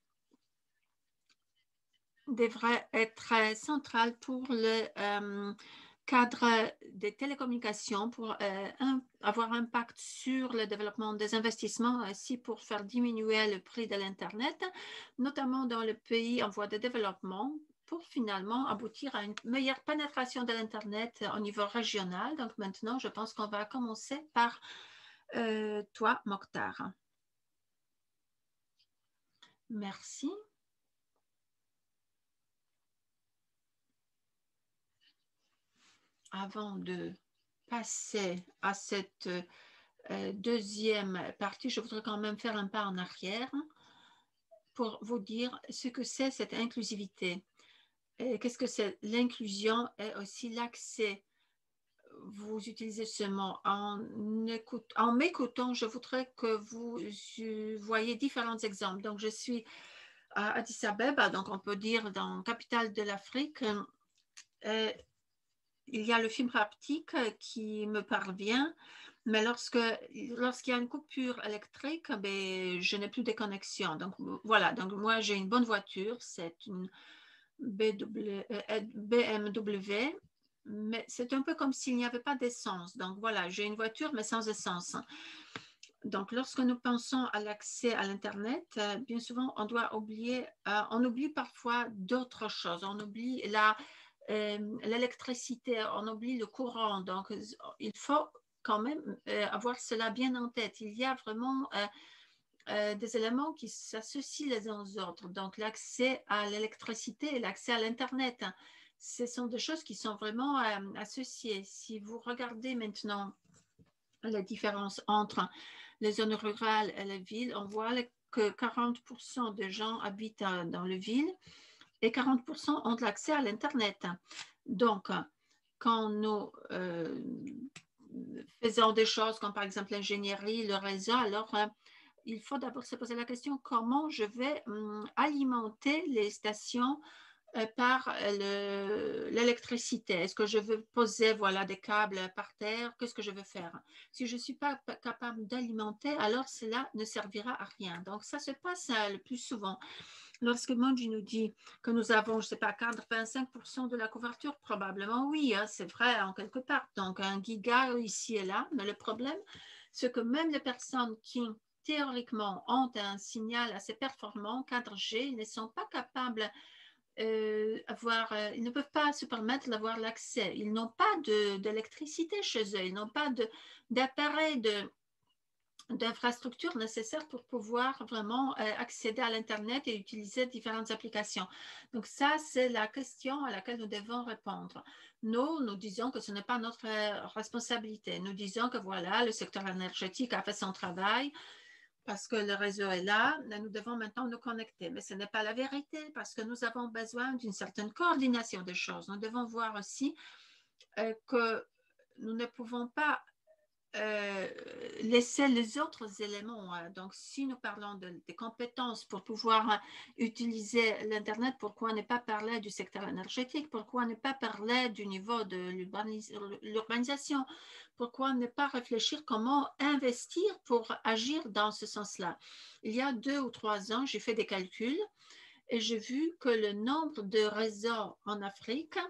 devraient être centrales pour le euh, cadre des télécommunications pour euh, un, avoir un impact sur le développement des investissements, ainsi pour faire diminuer le prix de l'Internet, notamment dans les pays en voie de développement, pour finalement aboutir à une meilleure pénétration de l'Internet au niveau régional. Donc maintenant, je pense qu'on va commencer par euh, toi, Mokhtar. Merci. Avant de passer à cette euh, deuxième partie, je voudrais quand même faire un pas en arrière pour vous dire ce que c'est cette inclusivité. Qu'est-ce que c'est l'inclusion et aussi l'accès. Vous utilisez ce mot. En, écoute, en m'écoutant, je voudrais que vous voyez différents exemples. Donc, je suis à Addis Abeba, donc on peut dire dans la capitale de l'Afrique. Euh, il y a le fibre optique qui me parvient, mais lorsque lorsqu'il y a une coupure électrique, ben, je n'ai plus de connexion. Donc, voilà. Donc, moi, j'ai une bonne voiture. C'est une B M W. Mais c'est un peu comme s'il n'y avait pas d'essence. Donc voilà, j'ai une voiture, mais sans essence. Donc, lorsque nous pensons à l'accès à l'Internet, euh, bien souvent, on doit oublier, euh, on oublie parfois d'autres choses. On oublie la, euh, l'électricité, on oublie le courant. Donc, il faut quand même euh, avoir cela bien en tête. Il y a vraiment euh, euh, des éléments qui s'associent les uns aux autres. Donc, l'accès à l'électricité et l'accès à l'Internet. Ce sont des choses qui sont vraiment euh, associées. Si vous regardez maintenant la différence entre les zones rurales et les villes, on voit que quarante pour cent des gens habitent dans les villes et quarante pour cent ont l'accès à l'Internet. Donc, quand nous euh, faisons des choses comme par exemple l'ingénierie, le réseau, alors euh, il faut d'abord se poser la question comment je vais hum, alimenter les stations par l'électricité. Est-ce que je veux poser voilà, des câbles par terre? Qu'est-ce que je veux faire? Si je ne suis pas capable d'alimenter, alors cela ne servira à rien. Donc, ça se passe le plus souvent. Lorsque Monji nous dit que nous avons, je ne sais pas, quatre-vingt-cinq pour cent de la couverture, probablement oui, hein, c'est vrai en quelque part. Donc, un giga ici et là. Mais le problème, c'est que même les personnes qui théoriquement ont un signal assez performant, quatre G, ne sont pas capables Euh, avoir, euh, ils ne peuvent pas se permettre d'avoir l'accès. Ils n'ont pas d'électricité chez eux, ils n'ont pas d'appareil, d'infrastructures nécessaires pour pouvoir vraiment euh, accéder à l'Internet et utiliser différentes applications. Donc ça, c'est la question à laquelle nous devons répondre. Nous, nous disons que ce n'est pas notre responsabilité. Nous disons que voilà, le secteur énergétique a fait son travail, parce que le réseau est là, nous devons maintenant nous connecter. Mais ce n'est pas la vérité parce que nous avons besoin d'une certaine coordination des choses. Nous devons voir aussi euh, que nous ne pouvons pas euh, laisser les autres éléments. Hein. Donc, si nous parlons de, des compétences pour pouvoir hein, utiliser l'Internet, pourquoi ne pas parler du secteur énergétique? Pourquoi ne pas parler du niveau de l'urbanisation? Pourquoi ne pas réfléchir comment investir pour agir dans ce sens-là? Il y a deux ou trois ans, j'ai fait des calculs et j'ai vu que le nombre de réseaux en Afrique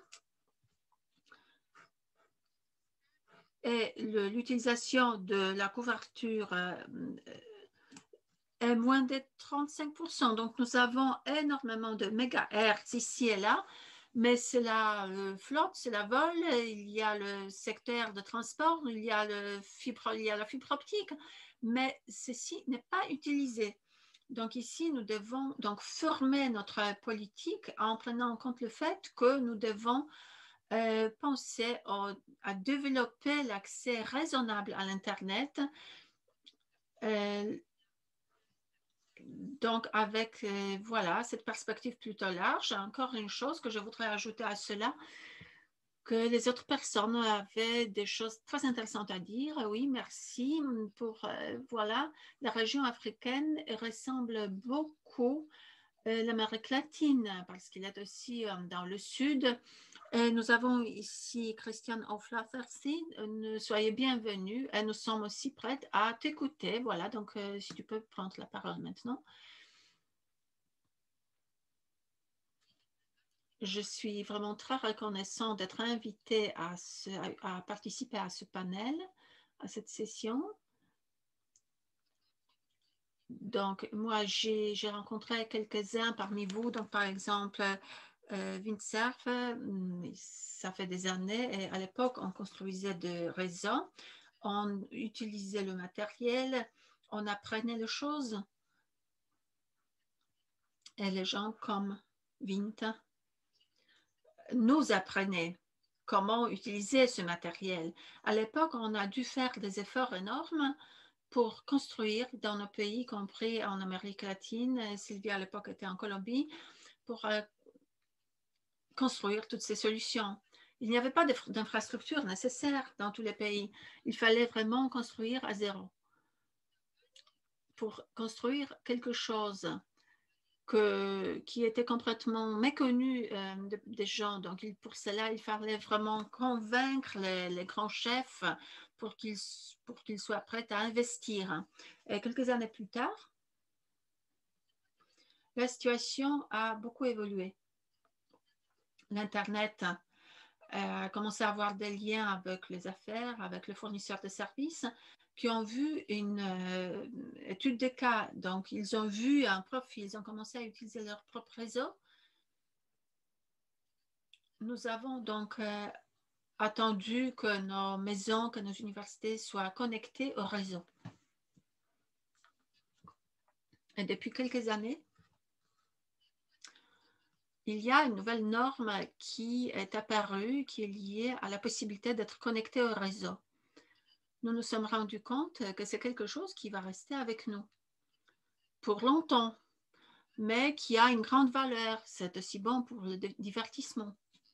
et l'utilisation de la couverture euh, est moins de trente-cinq pour cent. Donc, nous avons énormément de mégahertz ici et là, mais c'est la euh, flotte, c'est la vol, il y a le secteur de transport, il y a, le fibre, il y a la fibre optique, mais ceci n'est pas utilisé. Donc ici, nous devons donc former notre politique en prenant en compte le fait que nous devons Euh, penser à, à développer l'accès raisonnable à l'Internet. Euh, donc, avec euh, voilà, cette perspective plutôt large, encore une chose que je voudrais ajouter à cela, que les autres personnes avaient des choses très intéressantes à dire. Oui, merci pour, euh, voilà, la région africaine ressemble beaucoup à l'Amérique latine parce qu'il est aussi euh, dans le sud. Et nous avons ici Christiane O'Flaherty. Soyez bienvenue et nous sommes aussi prêtes à t'écouter. Voilà, donc euh, si tu peux prendre la parole maintenant. Je suis vraiment très reconnaissante d'être invitée à, ce, à, à participer à ce panel, à cette session. Donc, moi, j'ai rencontré quelques-uns parmi vous. Donc, par exemple, euh, Windsurf, ça fait des années. Et à l'époque, on construisait des réseaux, on utilisait le matériel, on apprenait les choses. Et les gens comme Vint nous apprenaient comment utiliser ce matériel. À l'époque, on a dû faire des efforts énormes pour construire dans nos pays, y compris en Amérique latine. Sylvia, à l'époque, était en Colombie, pour euh, construire toutes ces solutions. Il n'y avait pas d'infrastructure nécessaire dans tous les pays. Il fallait vraiment construire à zéro. Pour construire quelque chose que, qui était complètement méconnu euh, de, des gens. Donc, il, pour cela, il fallait vraiment convaincre les, les grands chefs pour qu'ils pour qu'ils soient prêts à investir. Et quelques années plus tard, la situation a beaucoup évolué. L'Internet a commencé à avoir des liens avec les affaires, avec les fournisseurs de services qui ont vu une euh, étude de cas. Donc, ils ont vu un profil, ils ont commencé à utiliser leur propre réseau. Nous avons donc euh, attendu que nos maisons, que nos universités soient connectées au réseau. Et depuis quelques années, il y a une nouvelle norme qui est apparue, qui est liée à la possibilité d'être connecté au réseau. Nous nous sommes rendus compte que c'est quelque chose qui va rester avec nous pour longtemps, mais qui a une grande valeur. C'est aussi bon pour le divertissement.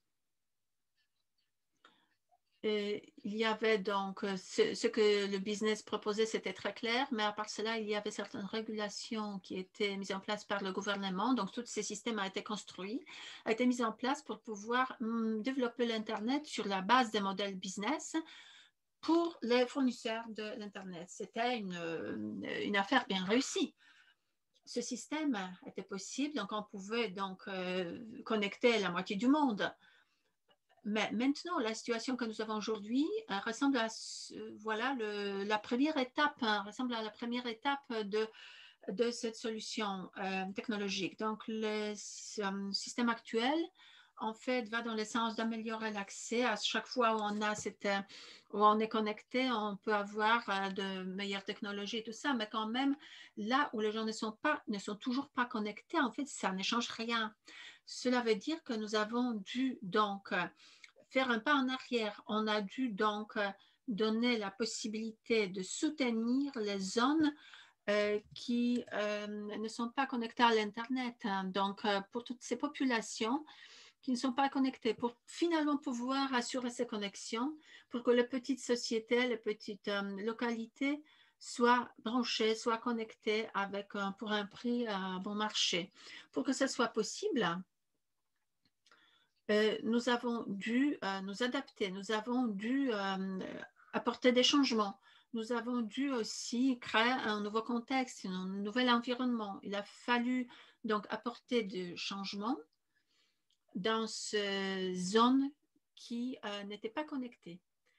Et il y avait donc ce, ce que le business proposait, c'était très clair, mais à part cela, il y avait certaines régulations qui étaient mises en place par le gouvernement. Donc, tous ces systèmes ont été construits, ont été mis en place pour pouvoir hum, développer l'Internet sur la base des modèles business pour les fournisseurs de l'Internet. C'était une, une affaire bien réussie. Ce système était possible, donc on pouvait donc euh, connecter la moitié du monde. Mais maintenant, la situation que nous avons aujourd'hui euh, ressemble à voilà, le, la première étape, hein, ressemble à la première étape de, de cette solution euh, technologique. Donc, le euh, système actuel, en fait, va dans le sens d'améliorer l'accès. À chaque fois où on, a cette, où on est connecté, on peut avoir euh, de meilleures technologies et tout ça, mais quand même, là où les gens ne sont, pas, ne sont toujours pas connectés, en fait, ça ne change rien. Cela veut dire que nous avons dû donc faire un pas en arrière. On a dû donc donner la possibilité de soutenir les zones euh, qui euh, ne sont pas connectées à l'Internet. Donc, euh, pour toutes ces populations qui ne sont pas connectées, pour finalement pouvoir assurer ces connexions, pour que les petites sociétés, les petites euh, localités soient branchées, soient connectées avec, euh, pour un prix à bon marché. Pour que ce soit possible, Euh, nous avons dû euh, nous adapter, nous avons dû euh, apporter des changements, nous avons dû aussi créer un nouveau contexte, un nouvel environnement. Il a fallu donc apporter des changements dans ces zones qui euh, n'étaient pas connectées.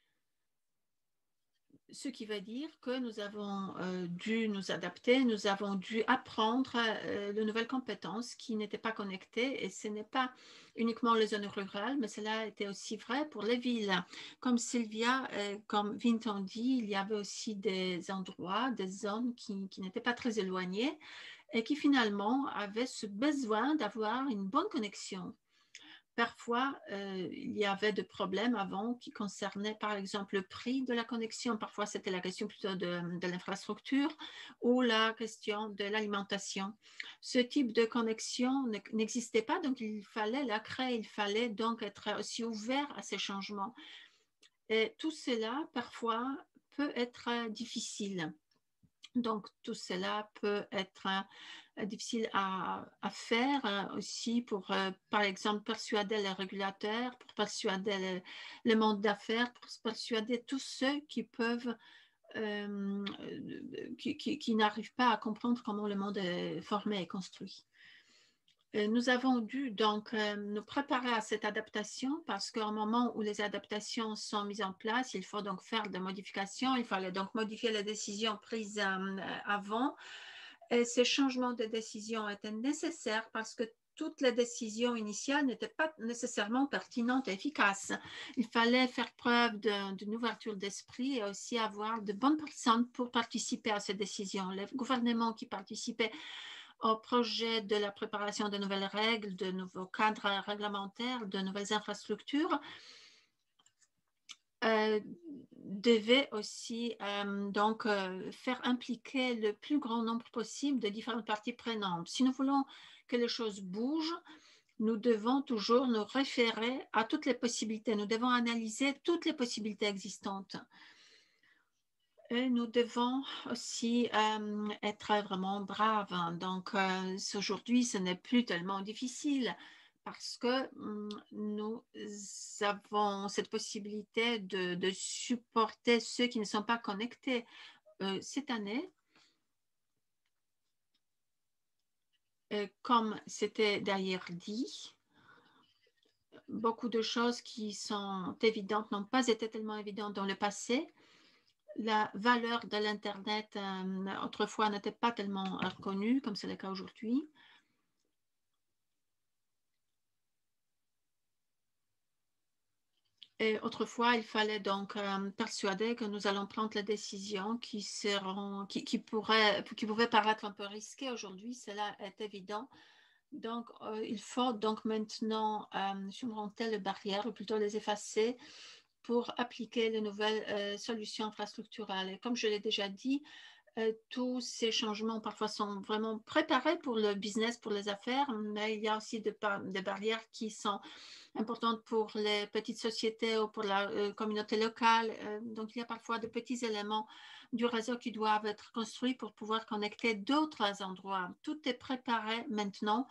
Ce qui veut dire que nous avons euh, dû nous adapter, nous avons dû apprendre euh, de nouvelles compétences qui n'étaient pas connectées, et ce n'est pas uniquement les zones rurales, mais cela était aussi vrai pour les villes. Comme Sylvia, euh, comme Vinton dit, il y avait aussi des endroits, des zones qui, qui n'étaient pas très éloignées et qui finalement avaient ce besoin d'avoir une bonne connexion. Parfois, euh, il y avait des problèmes avant qui concernaient par exemple le prix de la connexion. Parfois, c'était la question plutôt de, de l'infrastructure ou la question de l'alimentation. Ce type de connexion n'existait pas, donc il fallait la créer, il fallait donc être aussi ouvert à ces changements. Et tout cela, parfois, peut être difficile. Donc, tout cela peut être euh, difficile à, à faire euh, aussi pour, euh, par exemple, persuader les régulateurs, pour persuader le, le monde d'affaires, pour persuader tous ceux qui peuvent, euh, qui, qui, qui n'arrivent pas à comprendre comment le monde est formé et construit. Nous avons dû donc euh, nous préparer à cette adaptation parce qu'au moment où les adaptations sont mises en place, il faut donc faire des modifications. Il fallait donc modifier les décisions prises euh, avant. Et ces changements de décision étaient nécessaires parce que toutes les décisions initiales n'étaient pas nécessairement pertinentes et efficaces. Il fallait faire preuve d'une ouverture d'esprit et aussi avoir de bonnes personnes pour participer à ces décisions. Les gouvernements qui participaient au projet de la préparation de nouvelles règles, de nouveaux cadres réglementaires, de nouvelles infrastructures, euh, devait aussi euh, donc euh, faire impliquer le plus grand nombre possible de différentes parties prenantes. Si nous voulons que les choses bougent, nous devons toujours nous référer à toutes les possibilités. Nous devons analyser toutes les possibilités existantes. Et nous devons aussi euh, être vraiment braves. Donc, euh, aujourd'hui, ce n'est plus tellement difficile parce que hum, nous avons cette possibilité de, de supporter ceux qui ne sont pas connectés. Euh, cette année, euh, comme c'était d'ailleurs dit, beaucoup de choses qui sont évidentes n'ont pas été tellement évidentes dans le passé. La valeur de l'Internet euh, autrefois n'était pas tellement reconnue comme c'est le cas aujourd'hui. Et autrefois, il fallait donc euh, persuader que nous allons prendre les décisions qui, seront, qui, qui, pourraient, qui pouvaient paraître un peu risquées. Aujourd'hui, cela est évident. Donc, euh, il faut donc maintenant euh, surmonter les barrières, ou plutôt les effacer, pour appliquer les nouvelles euh, solutions infrastructurelles. Et comme je l'ai déjà dit, euh, tous ces changements parfois sont vraiment préparés pour le business, pour les affaires, mais il y a aussi des, des barrières qui sont importante pour les petites sociétés ou pour la euh, communauté locale. Euh, donc, il y a parfois de petits éléments du réseau qui doivent être construits pour pouvoir connecter d'autres endroits. Tout est préparé maintenant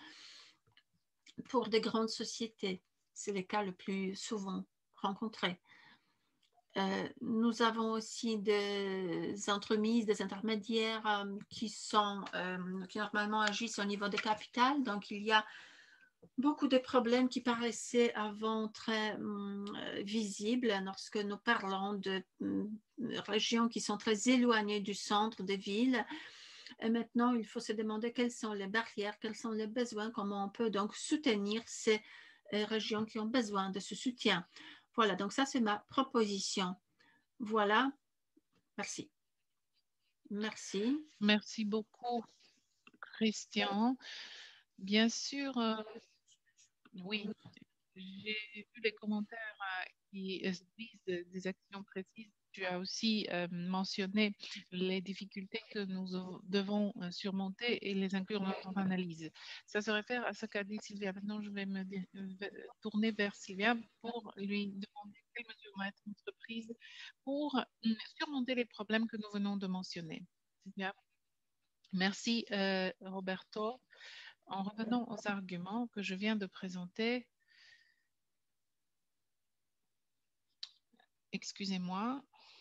pour des grandes sociétés. C'est le cas le plus souvent rencontré. Euh, nous avons aussi des entremises, des intermédiaires euh, qui, sont, euh, qui normalement agissent au niveau des capitales. Donc, il y a beaucoup de problèmes qui paraissaient avant très hum, visibles lorsque nous parlons de hum, régions qui sont très éloignées du centre des villes. Et maintenant, il faut se demander quelles sont les barrières, quels sont les besoins, comment on peut donc soutenir ces euh, régions qui ont besoin de ce soutien. Voilà, donc ça, c'est ma proposition. Voilà, merci. Merci. Merci beaucoup, Christian. Bien sûr, euh, oui, j'ai vu les commentaires euh, qui euh, disent des actions précises. Tu as aussi euh, mentionné les difficultés que nous devons euh, surmonter et les inclure dans notre analyse. Ça se réfère à ce qu'a dit Sylvia. Maintenant, je vais me euh, tourner vers Sylvia pour lui demander quelles mesures vont être entreprises pour euh, surmonter les problèmes que nous venons de mentionner. Sylvia. Merci, euh, Roberto. En revenant aux arguments que je viens de présenter, excusez-moi,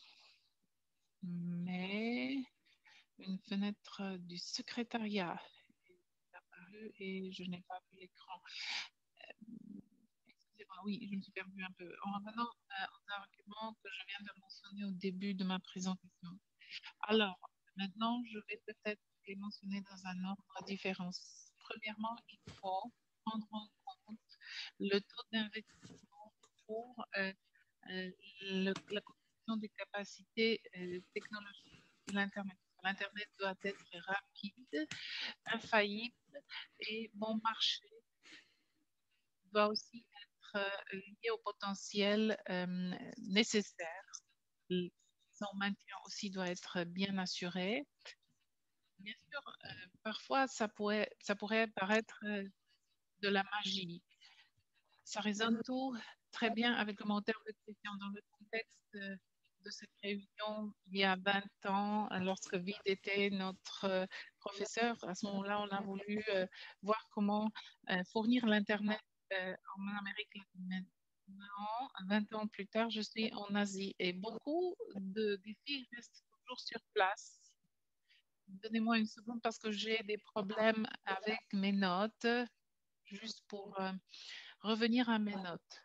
mais une fenêtre du secrétariat est apparue et je n'ai pas vu l'écran. Euh, excusez-moi, oui, je me suis perdue un peu. En revenant euh, aux arguments que je viens de mentionner au début de ma présentation. Alors, maintenant, je vais peut-être les mentionner dans un ordre différent. Premièrement, il faut prendre en compte le taux d'investissement pour euh, euh, le, la construction des capacités euh, technologiques de l'Internet. L'Internet doit être rapide, infaillible et bon marché. Il doit aussi être euh, lié au potentiel euh, nécessaire. Son maintien aussi doit être bien assuré. Bien sûr, euh, parfois, ça pourrait, ça pourrait paraître euh, de la magie. Ça résonne tout très bien avec le commentaire de Christian dans le contexte euh, de cette réunion il y a vingt ans, lorsque Vid était notre euh, professeur. À ce moment-là, on a voulu euh, voir comment euh, fournir l'Internet euh, en Amérique latine. Maintenant, vingt ans plus tard, je suis en Asie et beaucoup de défis restent toujours sur place. Donnez-moi une seconde parce que j'ai des problèmes avec mes notes, juste pour euh, revenir à mes notes.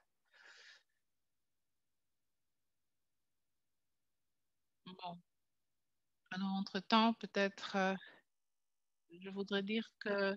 Bon. Alors, entre-temps, peut-être, euh, je voudrais dire que,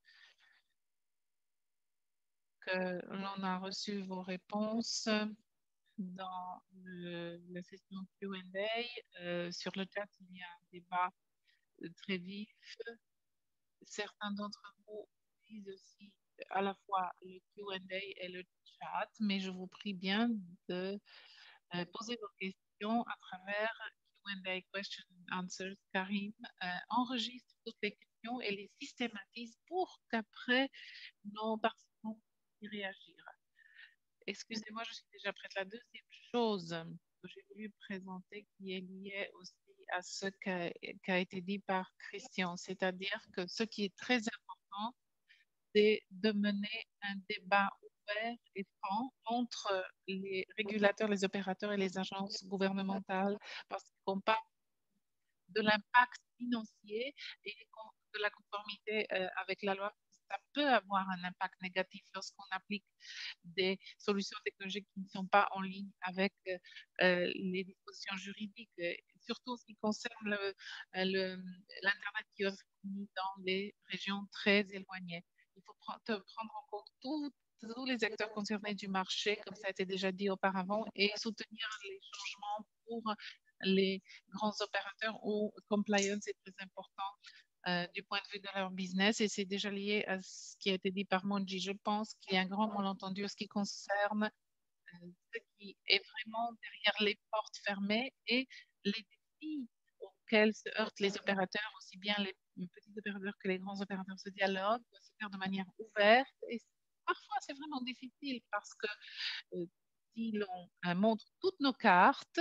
que l'on a reçu vos réponses dans le, la session Q and A. Euh, sur le chat, il y a un débat très vif. Certains d'entre vous disent aussi à la fois le Q and A et le chat, mais je vous prie bien de euh, poser vos questions à travers Q and A, Question and Answers. Karim euh, enregistre toutes les questions et les systématise pour qu'après nos participants puissent y réagir. Excusez-moi, je suis déjà prête. La deuxième chose que j'ai voulu présenter qui est liée aussi à ce qu'a qu'a été dit par Christian, c'est-à-dire que ce qui est très important, c'est de mener un débat ouvert et franc entre les régulateurs, les opérateurs et les agences gouvernementales, parce qu'on parle de l'impact financier et de la conformité euh, avec la loi. Ça peut avoir un impact négatif lorsqu'on applique des solutions technologiques qui ne sont pas en ligne avec euh, les dispositions juridiques, et surtout en ce qui concerne l'Internet qui est fourni dans les régions très éloignées. Il faut prendre, prendre en compte tout, tous les acteurs concernés du marché, comme ça a été déjà dit auparavant, et soutenir les changements pour les grands opérateurs où compliance est très important euh, du point de vue de leur business, et c'est déjà lié à ce qui a été dit par Monji. Je pense qu'il y a un grand malentendu en ce qui concerne euh, ce qui est vraiment derrière les portes fermées et les défis auxquels se heurtent les opérateurs, aussi bien les petits opérateurs que les grands opérateurs. Ce dialogue doit se faire de manière ouverte et parfois c'est vraiment difficile parce que euh, si l'on euh, montre toutes nos cartes,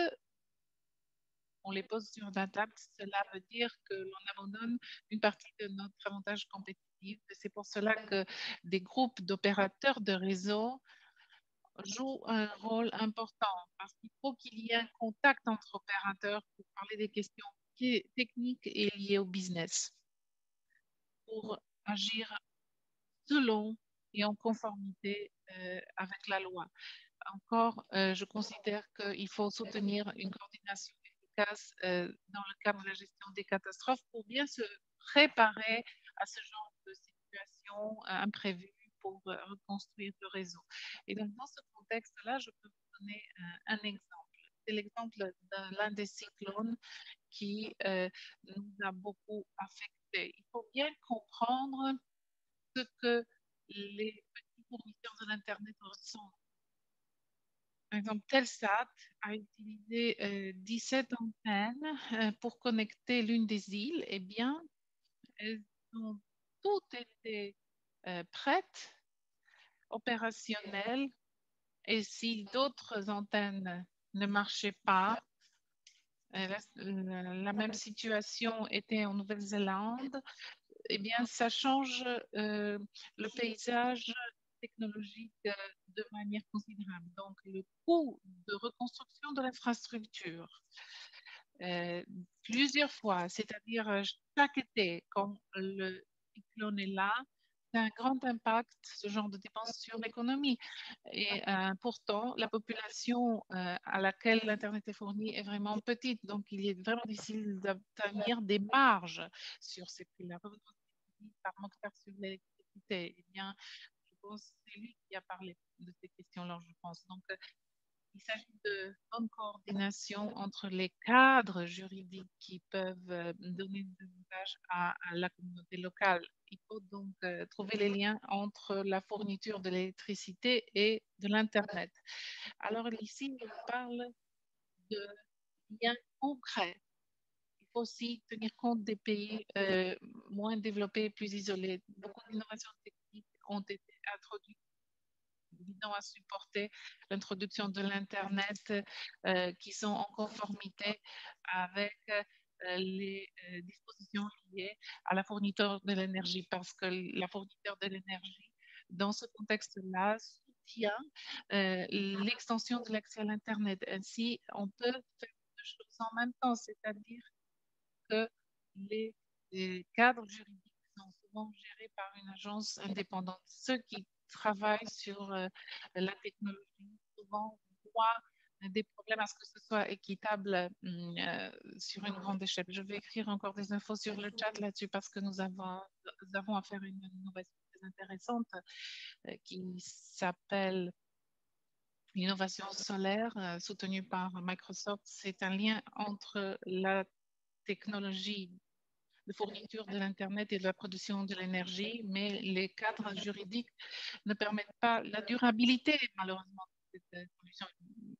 on les pose sur la table, cela veut dire que l'on abandonne une partie de notre avantage compétitif. C'est pour cela que des groupes d'opérateurs de réseau jouent un rôle important parce qu'il faut qu'il y ait un contact entre opérateurs pour parler des questions techniques et liées au business, pour agir selon et en conformité euh, avec la loi. Encore, euh, je considère qu'il faut soutenir une coordination efficace euh, dans le cadre de la gestion des catastrophes pour bien se préparer à ce genre de situation euh, imprévue pour euh, reconstruire le réseau. Et donc, dans ce contexte-là, je peux vous donner un, un exemple. C'est l'exemple de l'un des cyclones qui euh, nous a beaucoup affectés. Il faut bien comprendre ce que les petits fournisseurs de l'Internet ressentent. Par exemple, Telsat a utilisé euh, dix-sept antennes euh, pour connecter l'une des îles. Eh bien, elles ont toutes été euh, prêtes, opérationnelles. Et si d'autres antennes ne marchaient pas, euh, la, la, même situation était en Nouvelle-Zélande, eh bien, ça change euh, le paysage technologique euh, de manière considérable. Donc, le coût de reconstruction de l'infrastructure, euh, plusieurs fois, c'est-à-dire euh, chaque été, quand le cyclone est là, c'est un grand impact, ce genre de dépenses sur l'économie. Et euh, pourtant, la population euh, à laquelle l'Internet est fourni est vraiment petite. Donc, il est vraiment difficile d'obtenir des marges sur ces prix-là. Par Mokhtar sur l'électricité, eh bien, je pense que c'est lui qui a parlé de ces questions-là, je pense. Donc, euh, il s'agit de bonne coordination entre les cadres juridiques qui peuvent euh, donner des avantages à, à la communauté locale. Il faut donc euh, trouver les liens entre la fourniture de l'électricité et de l'Internet. Alors ici, on parle de liens concrets. Il faut aussi tenir compte des pays euh, moins développés, plus isolés. Beaucoup d'innovations techniques ont été introduites visant à supporter l'introduction de l'Internet euh, qui sont en conformité avec euh, les euh, dispositions liées à la fourniture de l'énergie, parce que la fourniture de l'énergie, dans ce contexte-là, soutient euh, l'extension de l'accès à l'Internet. Ainsi, on peut faire deux choses en même temps, c'est-à-dire que les, les cadres juridiques sont souvent gérés par une agence indépendante. Ceux qui travaillent sur euh, la technologie souvent voient des problèmes à ce que ce soit équitable euh, sur une grande échelle. Je vais écrire encore des infos sur le chat là-dessus parce que nous avons, nous avons à faire une innovation très intéressante euh, qui s'appelle l'innovation solaire euh, soutenue par Microsoft. C'est un lien entre la technologie de fourniture de l'Internet et de la production de l'énergie, mais les cadres juridiques ne permettent pas la durabilité, malheureusement, de cette solution.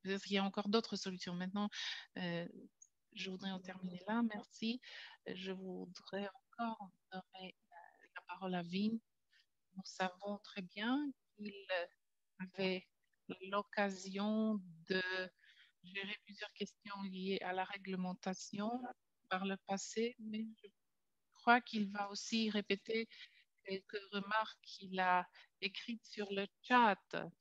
peut-être qu'il y a encore d'autres solutions. Maintenant, euh, je voudrais en terminer là. Merci. Je voudrais encore donner la parole à Vin. Nous savons très bien qu'il avait l'occasion de gérer plusieurs questions liées à la réglementation par le passé, mais je crois qu'il va aussi répéter quelques remarques qu'il a écrites sur le chat.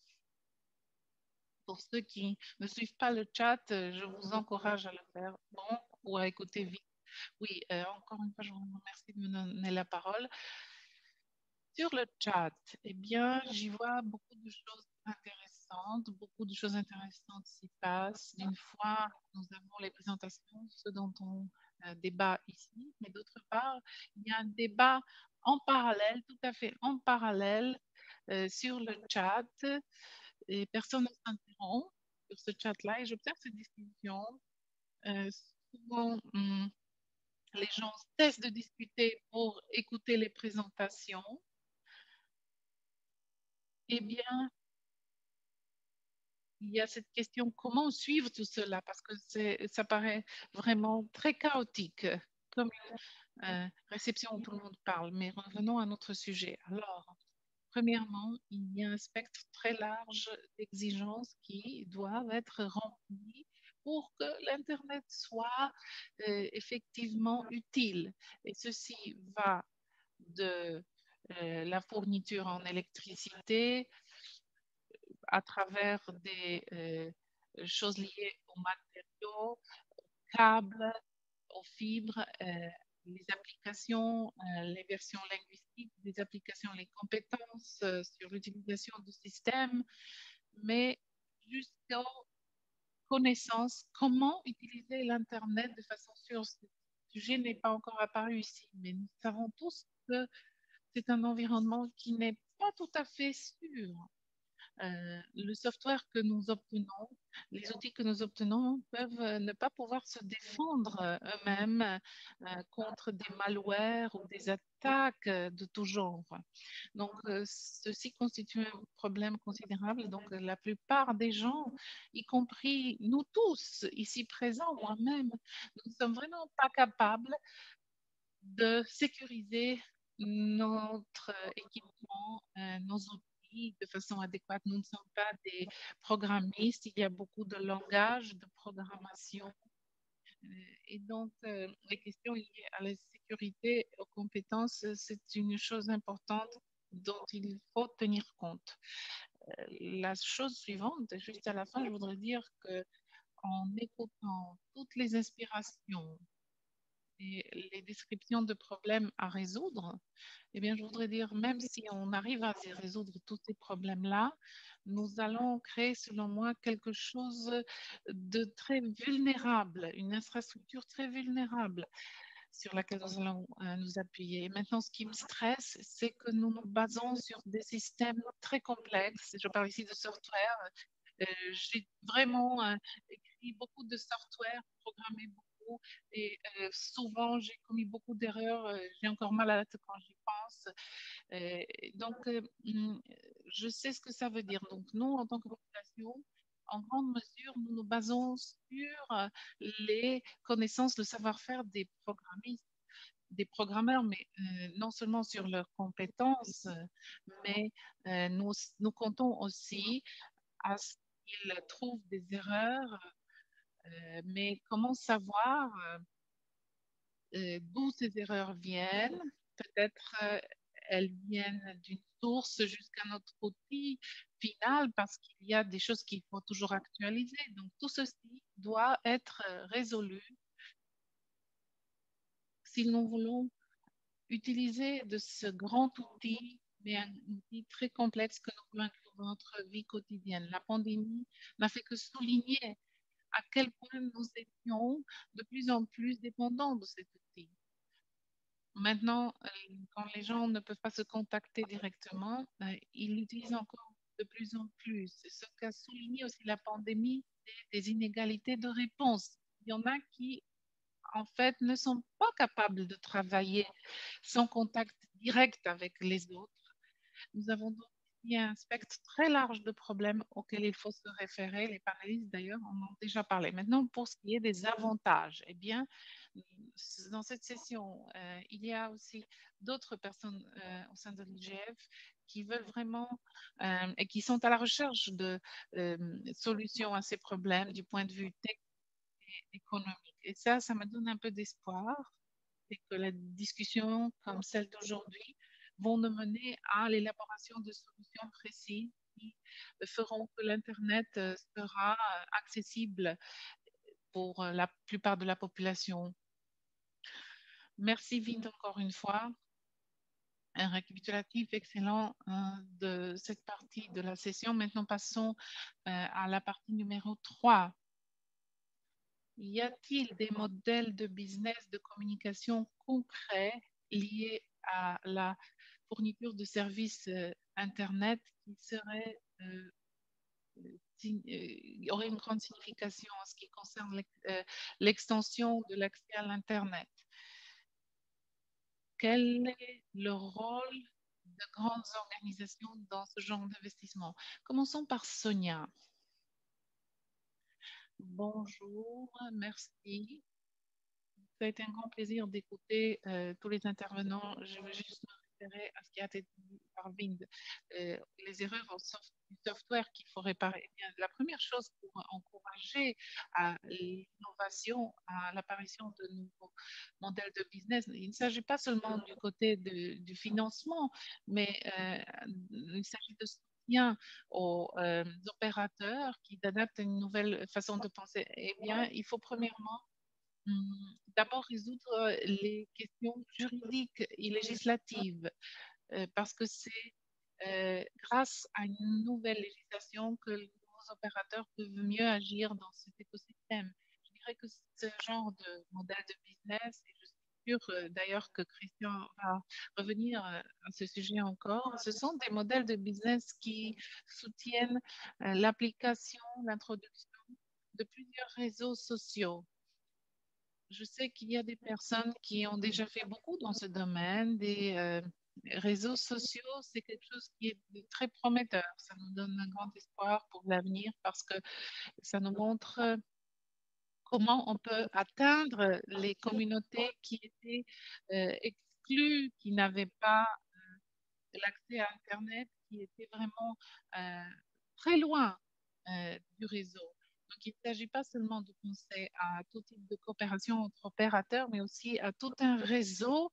Pour ceux qui ne suivent pas le chat, je vous encourage à le faire bon, ou à écouter vite. Oui, euh, encore une fois, je vous remercie de me donner la parole. Sur le chat, eh bien, j'y vois beaucoup de choses intéressantes, beaucoup de choses intéressantes s'y passent. D'une fois, nous avons les présentations, ce dont on euh, débat ici, mais d'autre part, il y a un débat en parallèle, tout à fait en parallèle, euh, sur le chat, et personne ne s'interrompt sur ce chat-là, et j'observe cette discussion. Euh, souvent, hum, les gens cessent de discuter pour écouter les présentations. Eh bien, il y a cette question, comment suivre tout cela? Parce que ça paraît vraiment très chaotique, comme une euh, réception où tout le monde parle. Mais revenons à notre sujet. Alors, premièrement, il y a un spectre très large d'exigences qui doivent être remplies pour que l'Internet soit euh, effectivement utile. Et ceci va de euh, la fourniture en électricité à travers des euh, choses liées aux matériaux, aux câbles, aux fibres, euh, les applications, euh, les versions linguistiques, des applications, les compétences euh, sur l'utilisation du système, mais jusqu'aux connaissances, comment utiliser l'Internet de façon sûre. Ce sujet n'est pas encore apparu ici, mais nous savons tous que c'est un environnement qui n'est pas tout à fait sûr. Euh, le software que nous obtenons, les outils que nous obtenons peuvent euh, ne pas pouvoir se défendre euh, eux-mêmes euh, contre des malwares ou des attaques euh, de tout genre. Donc, euh, ceci constitue un problème considérable. Donc, euh, la plupart des gens, y compris nous tous ici présents, moi-même, nous ne sommes vraiment pas capables de sécuriser notre équipement, euh, nos outils de façon adéquate. Nous ne sommes pas des programmistes, il y a beaucoup de langages de programmation. Euh, Et donc, euh, les questions liées à la sécurité et aux compétences, c'est une chose importante dont il faut tenir compte. Euh, La chose suivante, juste à la fin, je voudrais dire que en écoutant toutes les inspirations et les descriptions de problèmes à résoudre, eh bien, je voudrais dire, même si on arrive à résoudre tous ces problèmes-là, nous allons créer, selon moi, quelque chose de très vulnérable, une infrastructure très vulnérable sur laquelle nous allons euh, nous appuyer. Maintenant, ce qui me stresse, c'est que nous nous basons sur des systèmes très complexes. Je parle ici de software. Euh, J'ai vraiment euh, écrit beaucoup de software, programmé beaucoup, et euh, souvent j'ai commis beaucoup d'erreurs. Euh, j'ai encore mal à la tête quand j'y pense. Euh, donc, euh, hum, je sais ce que ça veut dire. Donc, nous, en tant que population, en grande mesure, nous nous basons sur euh, les connaissances, le savoir-faire des programmistes, des programmeurs, mais euh, non seulement sur leurs compétences, euh, mais euh, nous, nous comptons aussi à ce qu'ils trouvent des erreurs. Euh, mais comment savoir euh, euh, d'où ces erreurs viennent? Peut-être euh, elles viennent d'une source jusqu'à notre outil final parce qu'il y a des choses qu'il faut toujours actualiser. Donc tout ceci doit être euh, résolu si nous voulons utiliser de ce grand outil, mais un outil très complexe que nous pouvons inclure dans notre vie quotidienne. La pandémie n'a fait que souligner à quel point nous étions de plus en plus dépendants de cet outil. Maintenant, euh, quand les gens ne peuvent pas se contacter directement, euh, ils l'utilisent encore de plus en plus. C'est ce qu'a souligné aussi la pandémie, des, des inégalités de réponse. Il y en a qui, en fait, ne sont pas capables de travailler sans contact direct avec les autres. Nous avons donc il y a un spectre très large de problèmes auxquels il faut se référer. Les panélistes, d'ailleurs, en ont déjà parlé. Maintenant, pour ce qui est des avantages, eh bien, dans cette session, euh, il y a aussi d'autres personnes euh, au sein de l'I G F qui veulent vraiment euh, et qui sont à la recherche de euh, solutions à ces problèmes du point de vue technique et économique. Et ça, ça me donne un peu d'espoir, et que la discussion comme celle d'aujourd'hui vont nous mener à l'élaboration de solutions précises qui feront que l'Internet euh, sera euh, accessible pour euh, la plupart de la population. Merci Vint encore une fois. Un récapitulatif excellent euh, de cette partie de la session. Maintenant, passons euh, à la partie numéro trois. Y a-t-il des modèles de business de communication concrets liés à la fourniture de services euh, Internet qui seraient euh, euh, aurait une grande signification en ce qui concerne l'extension de l'accès à l'Internet? Quel est le rôle de grandes organisations dans ce genre d'investissement? Commençons par Sonia. Bonjour, merci. Ça a été un grand plaisir d'écouter euh, tous les intervenants. Je veux juste me référer à ce qui a été dit par Vind. Euh, les erreurs au soft, du software qu'il faut réparer. Eh bien, la première chose pour encourager à l'innovation, à l'apparition de nouveaux modèles de business, il ne s'agit pas seulement du côté de, du financement, mais euh, il s'agit de soutien aux euh, opérateurs qui adaptent à une nouvelle façon de penser. Eh bien, il faut premièrement d'abord résoudre euh, les questions juridiques et législatives, euh, parce que c'est euh, grâce à une nouvelle législation que les nouveaux opérateurs peuvent mieux agir dans cet écosystème. Je dirais que ce genre de modèle de business, et je suis sûre euh, d'ailleurs que Christian va revenir euh, à ce sujet encore, ce sont des modèles de business qui soutiennent euh, l'application, l'introduction de plusieurs réseaux sociaux. Je sais qu'il y a des personnes qui ont déjà fait beaucoup dans ce domaine. Des euh, réseaux sociaux, c'est quelque chose qui est très prometteur. Ça nous donne un grand espoir pour l'avenir parce que ça nous montre euh, comment on peut atteindre les communautés qui étaient euh, exclues, qui n'avaient pas euh, l'accès à Internet, qui étaient vraiment euh, très loin euh, du réseau. Donc, il ne s'agit pas seulement de penser à tout type de coopération entre opérateurs, mais aussi à tout un réseau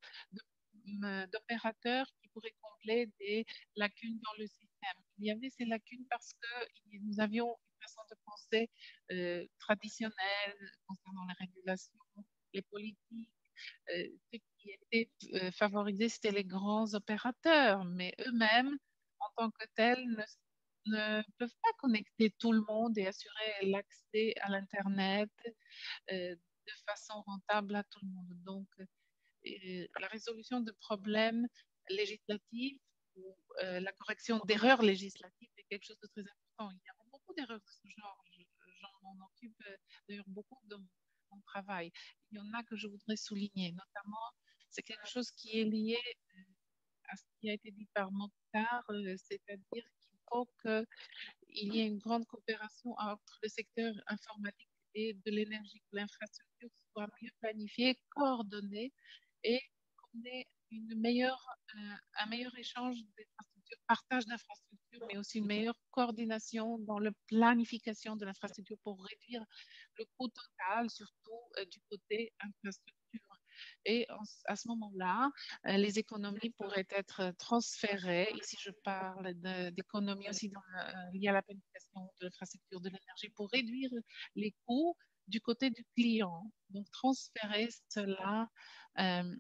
d'opérateurs qui pourraient combler des lacunes dans le système. Il y avait ces lacunes parce que nous avions une façon de penser euh, traditionnelle concernant les régulations, les politiques. Euh, ce qui était euh, favorisé, c'était les grands opérateurs, mais eux-mêmes, en tant que tels, ne ne peuvent pas connecter tout le monde et assurer l'accès à l'Internet euh, de façon rentable à tout le monde. Donc, euh, la résolution de problèmes législatifs ou euh, la correction d'erreurs législatives est quelque chose de très important. Il y a beaucoup d'erreurs de ce genre. J'en m'en occupe euh, d'ailleurs beaucoup dans mon travail. Il y en a que je voudrais souligner, notamment, c'est quelque chose qui est lié euh, à ce qui a été dit par Mokhtar, euh, c'est-à-dire qu'il faut que il y a une grande coopération entre le secteur informatique et de l'énergie, que l'infrastructure soit mieux planifiée, coordonnée et qu'on ait une meilleure, euh, un meilleur échange d'infrastructures, partage d'infrastructures, mais aussi une meilleure coordination dans la planification de l'infrastructure pour réduire le coût total, surtout euh, du côté infrastructure. Et à ce moment-là, euh, les économies pourraient être transférées. Ici, je parle d'économies aussi dans, euh, liées à la planification de l'infrastructure de l'énergie pour réduire les coûts du côté du client. Donc, transférer cela euh,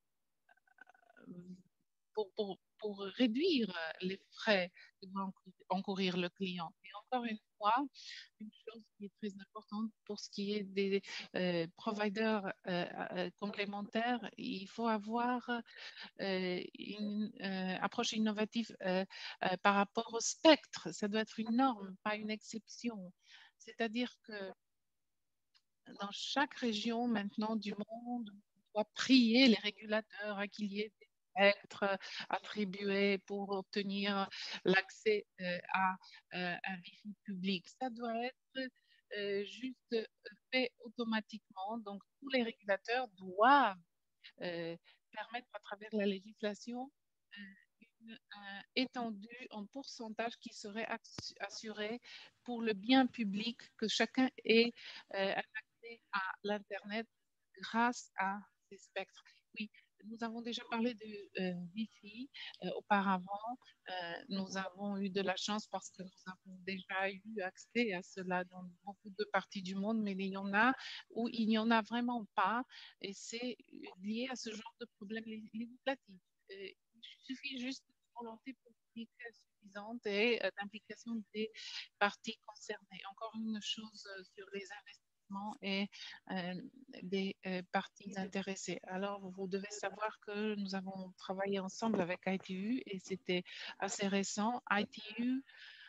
pour, pour, pour réduire les frais que doit encourir le client. Et encore une fois, une chose qui est très importante pour ce qui est des euh, providers euh, euh, complémentaires, il faut avoir euh, une euh, approche innovative euh, euh, par rapport au spectre. Ça doit être une norme, pas une exception. C'est-à-dire que dans chaque région maintenant du monde, on doit prier les régulateurs à qu'il y ait des spectre attribué pour obtenir l'accès euh, à euh, un Wi-Fi public. Ça doit être euh, juste fait automatiquement. Donc, tous les régulateurs doivent euh, permettre à travers la législation euh, une euh, étendue en pourcentage qui serait assuré pour le bien public, que chacun ait euh, un accès à l'Internet grâce à ces spectres. Oui, nous avons déjà parlé de euh, Wi-Fi euh, auparavant. Euh, nous avons eu de la chance parce que nous avons déjà eu accès à cela dans beaucoup de parties du monde, mais il y en a où il n'y en a vraiment pas, et c'est lié à ce genre de problème législatif. Euh, il suffit juste de volonté politique suffisante et euh, d'implication des parties concernées. Encore une chose euh, sur les investissements et euh, des euh, parties intéressées. Alors, vous devez savoir que nous avons travaillé ensemble avec I T U et c'était assez récent. I T U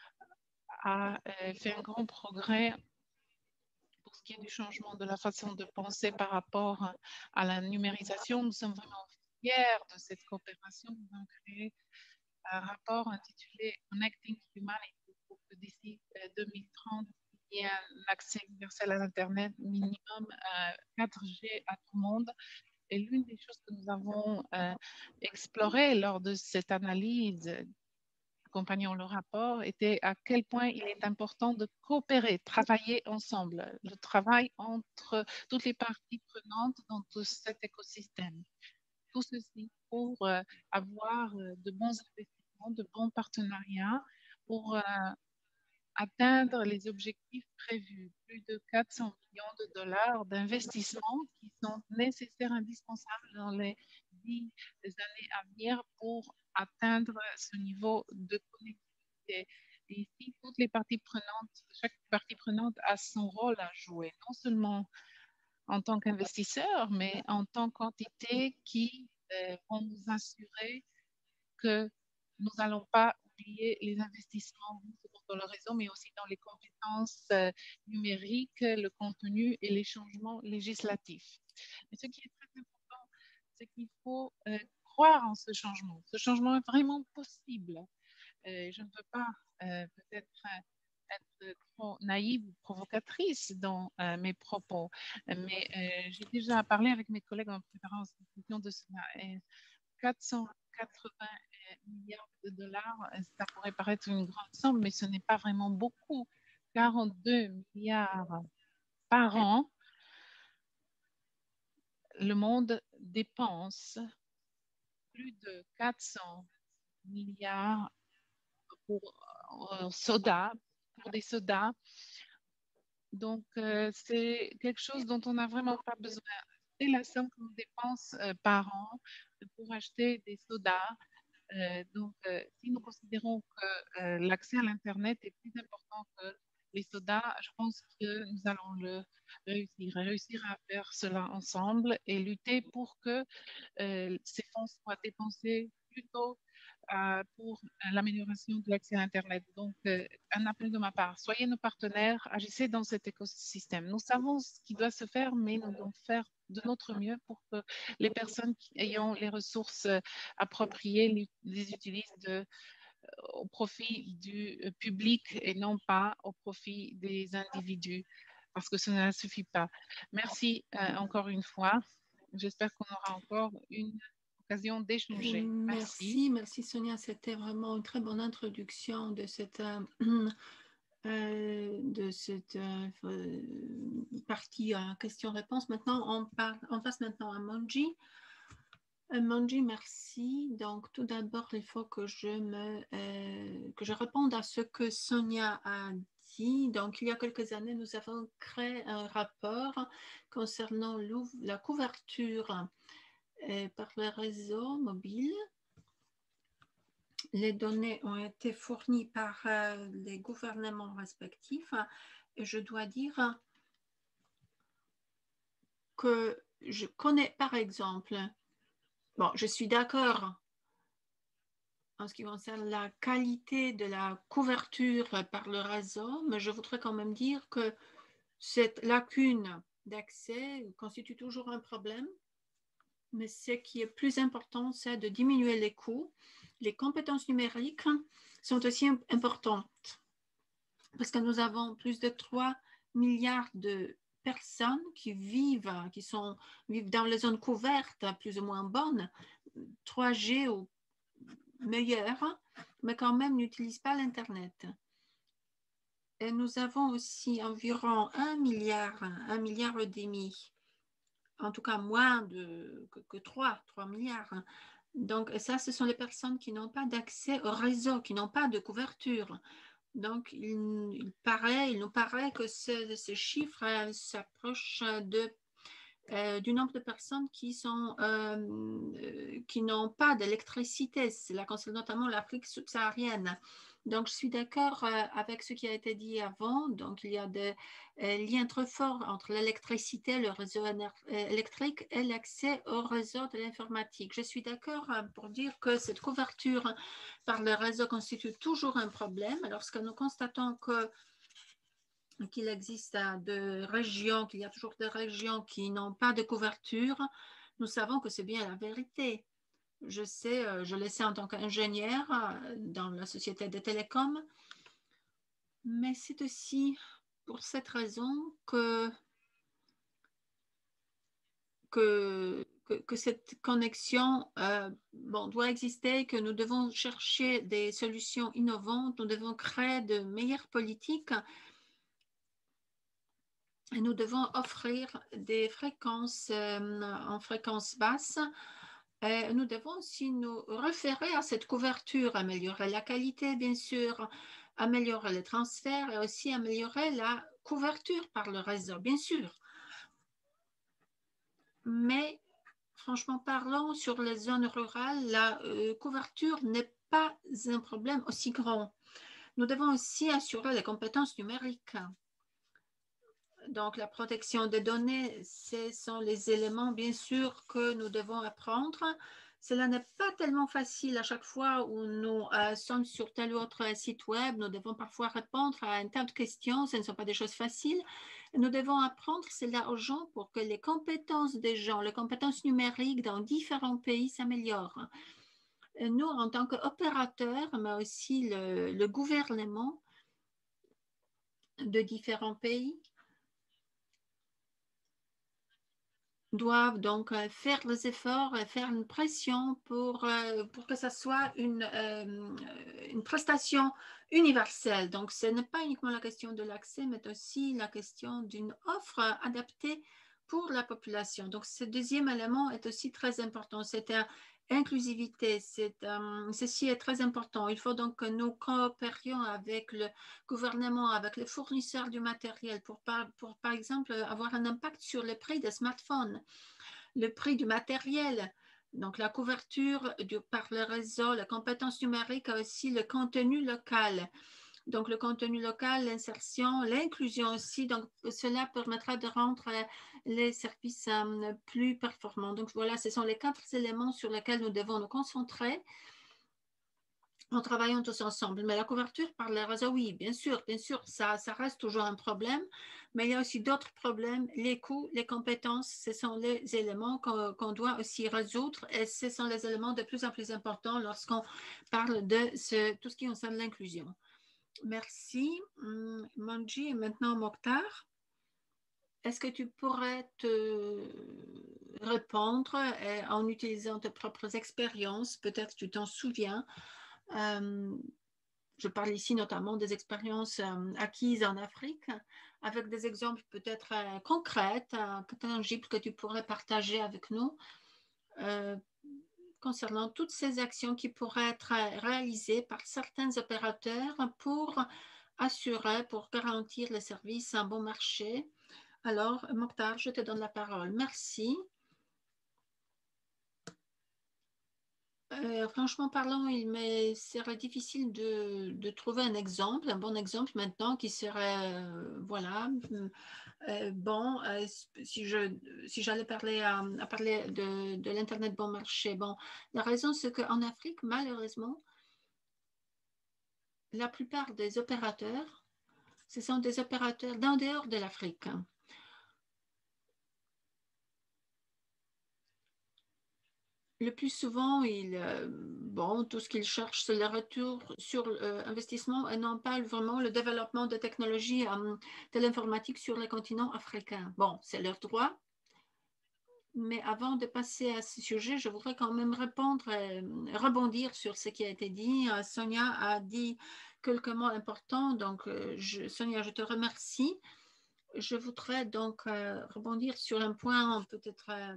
a euh, fait un grand progrès pour ce qui est du changement de la façon de penser par rapport à la numérisation. Nous sommes vraiment fiers de cette coopération. Nous avons créé un rapport intitulé Connecting Humanity pour que d'ici deux mille trente, il y ait un accès universel à l'Internet minimum euh, quatre G à tout le monde. Et l'une des choses que nous avons euh, explorées lors de cette analyse, accompagnant le rapport, était à quel point il est important de coopérer, travailler ensemble, le travail entre toutes les parties prenantes dans tout cet écosystème. Tout ceci pour euh, avoir euh, de bons investissements, de bons partenariats, pour euh, atteindre les objectifs prévus. Plus de quatre cents millions de dollars d'investissements qui sont nécessaires, indispensables dans les dix années à venir pour atteindre ce niveau de connectivité. Et ici, toutes les parties prenantes, chaque partie prenante a son rôle à jouer, non seulement en tant qu'investisseur, mais en tant qu'entité qui euh, vont nous assurer que nous n'allons pas oublier les investissements dans le réseau, mais aussi dans les compétences euh, numériques, le contenu et les changements législatifs. Mais ce qui est très important, c'est qu'il faut euh, croire en ce changement. Ce changement est vraiment possible. Euh, je ne veux pas euh, peut-être être trop naïve ou provocatrice dans euh, mes propos, mais euh, j'ai déjà parlé avec mes collègues en préparant cette discussion de cela. Et quatre cent quatre-vingts milliards de dollars, ça pourrait paraître une grande somme, mais ce n'est pas vraiment beaucoup. quarante-deux milliards par an, le monde dépense plus de quatre cents milliards pour euh, soda, pour des sodas. Donc, euh, c'est quelque chose dont on n'a vraiment pas besoin. C'est la somme qu'on dépense euh, par an pour acheter des sodas. Euh, donc, euh, si nous considérons que euh, l'accès à l'Internet est plus important que les sodas, je pense que nous allons le réussir, réussir à faire cela ensemble et lutter pour que euh, ces fonds soient dépensés plutôt euh, pour l'amélioration de l'accès à Internet. Donc, euh, un appel de ma part, soyez nos partenaires, agissez dans cet écosystème. Nous savons ce qui doit se faire, mais nous devons faire de notre mieux pour que les personnes qui, ayant les ressources euh, appropriées les, les utilisent de, au profit du public et non pas au profit des individus, parce que cela ne suffit pas. Merci euh, encore une fois. J'espère qu'on aura encore une occasion d'échanger. Merci, merci Sonia. C'était vraiment une très bonne introduction de cette, euh, euh, de cette euh, partie euh, question-réponse. Maintenant, on, parle, on passe maintenant à Monji. Euh, Monji, merci. Donc, tout d'abord, il faut que je, me, euh, que je réponde à ce que Sonia a dit. Donc, il y a quelques années, nous avons créé un rapport concernant la couverture euh, par le réseau mobile. Les données ont été fournies par euh, les gouvernements respectifs. Et je dois dire que je connais, par exemple, bon, je suis d'accord en ce qui concerne la qualité de la couverture par le réseau, mais je voudrais quand même dire que cette lacune d'accès constitue toujours un problème. Mais ce qui est plus important, c'est de diminuer les coûts. Les compétences numériques sont aussi importantes parce que nous avons plus de trois milliards de personnes qui vivent, qui sont, vivent dans les zones couvertes, plus ou moins bonnes, trois G ou meilleures, mais quand même n'utilisent pas l'Internet. Et nous avons aussi environ un milliard, un milliard et demi, en tout cas moins de, que, que trois, trois milliards. Donc ça, ce sont les personnes qui n'ont pas d'accès au réseau, qui n'ont pas de couverture. Donc, il, il, paraît, il nous paraît que ce, ce chiffre euh, s'approche de, euh, du nombre de personnes qui, sont, euh, qui n'ont pas d'électricité. Cela concerne notamment l'Afrique subsaharienne. Donc, je suis d'accord euh, avec ce qui a été dit avant. Donc, il y a des euh, liens très forts entre l'électricité, le réseau électrique et l'accès au réseau de l'informatique. Je suis d'accord euh, pour dire que cette couverture par le réseau constitue toujours un problème. Lorsque nous constatons que qu'il existe de régions, qu'il y a toujours des régions qui n'ont pas de couverture, nous savons que c'est bien la vérité. Je sais, je le sais en tant qu'ingénieur dans la société des télécoms, mais c'est aussi pour cette raison que, que, que, que cette connexion euh, bon, doit exister, que nous devons chercher des solutions innovantes, nous devons créer de meilleures politiques et nous devons offrir des fréquences euh, en fréquence basse. Et nous devons aussi nous référer à cette couverture, améliorer la qualité, bien sûr, améliorer les transferts et aussi améliorer la couverture par le réseau, bien sûr. Mais franchement parlant, sur les zones rurales, la euh, couverture n'est pas un problème aussi grand. Nous devons aussi assurer les compétences numériques. Donc, la protection des données, ce sont les éléments, bien sûr, que nous devons apprendre. Cela n'est pas tellement facile à chaque fois où nous euh, sommes sur tel ou autre site web. Nous devons parfois répondre à un tas de questions. Ce ne sont pas des choses faciles. Nous devons apprendre cela aux gens pour que les compétences des gens, les compétences numériques dans différents pays s'améliorent. Nous, en tant qu'opérateurs, mais aussi le, le gouvernement de différents pays, doivent donc faire les efforts et faire une pression pour, pour que ça soit une, une prestation universelle. Donc, ce n'est pas uniquement la question de l'accès, mais aussi la question d'une offre adaptée pour la population. Donc, ce deuxième élément est aussi très important. C'est un inclusivité, c'est, euh, ceci est très important. Il faut donc que nous coopérions avec le gouvernement, avec les fournisseurs du matériel pour, par, pour, par exemple, avoir un impact sur le prix des smartphones, le prix du matériel, donc la couverture du, par le réseau, la compétence numérique, aussi le contenu local. Donc, le contenu local, l'insertion, l'inclusion aussi. Donc, cela permettra de rendre les services plus performants. Donc, voilà, ce sont les quatre éléments sur lesquels nous devons nous concentrer en travaillant tous ensemble. Mais la couverture par les réseaux, oui, bien sûr, bien sûr, ça, ça reste toujours un problème. Mais il y a aussi d'autres problèmes. Les coûts, les compétences, ce sont les éléments qu'on qu'on doit aussi résoudre. Et ce sont les éléments de plus en plus importants lorsqu'on parle de ce, tout ce qui concerne l'inclusion. Merci. Manji et maintenant Mokhtar. Est-ce que tu pourrais te répondre en utilisant tes propres expériences? Peut-être tu t'en souviens. Euh, je parle ici notamment des expériences euh, acquises en Afrique, avec des exemples peut-être euh, concrets, euh, tangibles que tu pourrais partager avec nous. Euh, concernant toutes ces actions qui pourraient être réalisées par certains opérateurs pour assurer, pour garantir les services à un bon marché. Alors, Mokhtar, je te donne la parole. Merci. Euh, franchement parlant, il me serait difficile de, de trouver un exemple, un bon exemple maintenant qui serait, euh, voilà, euh, bon, euh, si je si j'allais parler à, à parler de, de l'Internet bon marché. Bon, la raison, c'est qu'en Afrique, malheureusement, la plupart des opérateurs, ce sont des opérateurs d'en dehors de l'Afrique. le plus souvent, il, euh, bon, tout ce qu'ils cherchent, c'est le retour sur l'investissement et non pas vraiment le développement de technologies euh, de l'informatique sur le continent africain. Bon, c'est leur droit. Mais avant de passer à ce sujet, je voudrais quand même répondre, euh, rebondir sur ce qui a été dit. Euh, Sonia a dit quelques mots importants. Donc, euh, je, Sonia, je te remercie. Je voudrais donc euh, rebondir sur un point peut-être euh,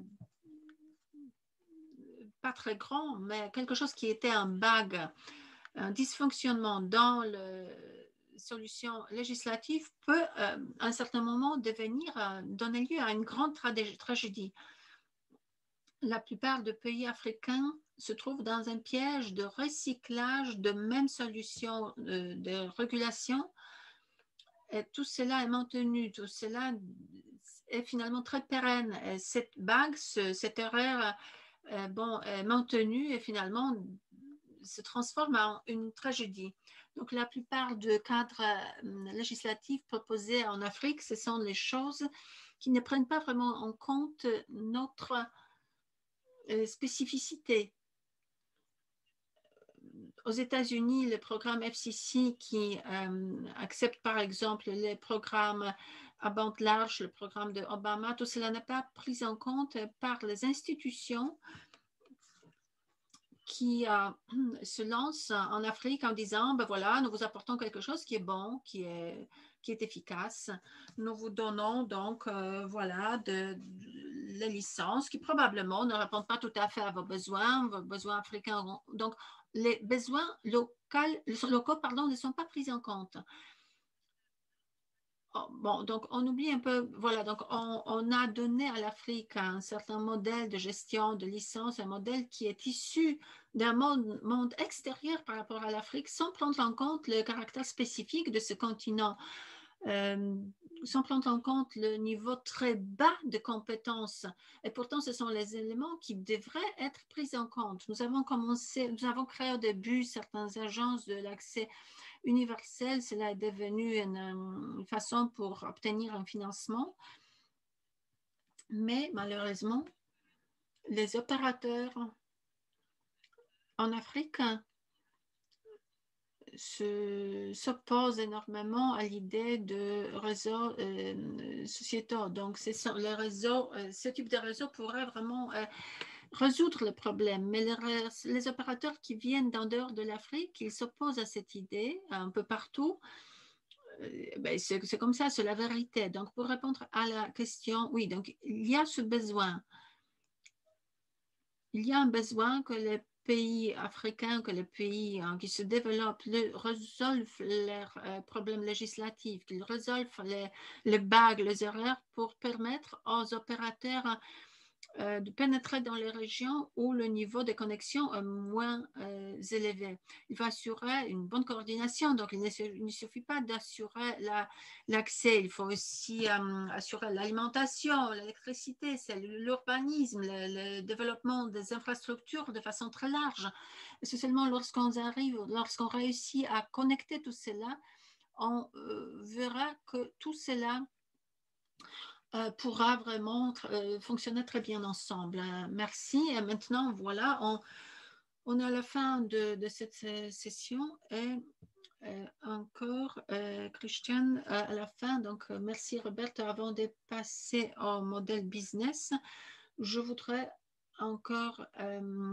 pas très grand, mais quelque chose qui était un bug, un dysfonctionnement dans la solution législative peut euh, à un certain moment devenir, euh, donner lieu à une grande tragédie. La plupart des pays africains se trouvent dans un piège de recyclage de mêmes solutions de, de régulation. Et tout cela est maintenu, tout cela est finalement très pérenne. Et cette bague, ce, cette erreur euh, bon, est maintenue et finalement se transforme en une tragédie. Donc la plupart des cadres euh, législatifs proposés en Afrique, ce sont les choses qui ne prennent pas vraiment en compte notre euh, spécificité. Aux États-Unis, le programme F C C qui euh, accepte par exemple les programmes à bande large, le programme de Obama, tout cela n'est pas pris en compte par les institutions qui euh, se lancent en Afrique en disant, ben voilà, nous vous apportons quelque chose qui est bon, qui est, qui est efficace. Nous vous donnons donc, euh, voilà, de, de, les licences qui probablement ne répondent pas tout à fait à vos besoins, vos besoins africains. Donc, les besoins locaux, locaux pardon, ne sont pas pris en compte. Oh, bon, donc on oublie un peu, voilà, donc on, on a donné à l'Afrique un certain modèle de gestion de licence, un modèle qui est issu d'un monde, monde extérieur par rapport à l'Afrique, sans prendre en compte le caractère spécifique de ce continent, euh, sans prendre en compte le niveau très bas de compétences. Et pourtant, ce sont les éléments qui devraient être pris en compte. Nous avons commencé, nous avons créé au début certaines agences de l'accès universel, cela est devenu une, une façon pour obtenir un financement. Mais malheureusement, les opérateurs en Afrique s'opposent énormément à l'idée de réseaux euh, sociétaux. Donc, les réseaux, euh, ce type de réseau pourrait vraiment euh, résoudre le problème. Mais les, les opérateurs qui viennent d'en dehors de l'Afrique, ils s'opposent à cette idée un peu partout. Ben, c'est comme ça, c'est la vérité. Donc, pour répondre à la question, oui, donc il y a ce besoin. Il y a un besoin que les pays africains, que les pays hein, qui se développent le, résolvent leurs euh, problèmes législatifs, qu'ils résolvent les, les bugs, les erreurs pour permettre aux opérateurs euh, de pénétrer dans les régions où le niveau de connexion est moins euh, élevé. Il faut assurer une bonne coordination, donc il ne, il ne suffit pas d'assurer l'accès, la, il faut aussi euh, assurer l'alimentation, l'électricité, l'urbanisme, le, le développement des infrastructures de façon très large. C'est seulement lorsqu'on arrive, lorsqu'on réussit à connecter tout cela, on euh, verra que tout cela Euh, pourra vraiment euh, fonctionner très bien ensemble. Euh, merci. Et maintenant, voilà, on, on est à la fin de, de cette session et euh, encore, euh, Christian, euh, à la fin. Donc, euh, merci Roberto. Avant de passer au modèle business, je voudrais encore euh,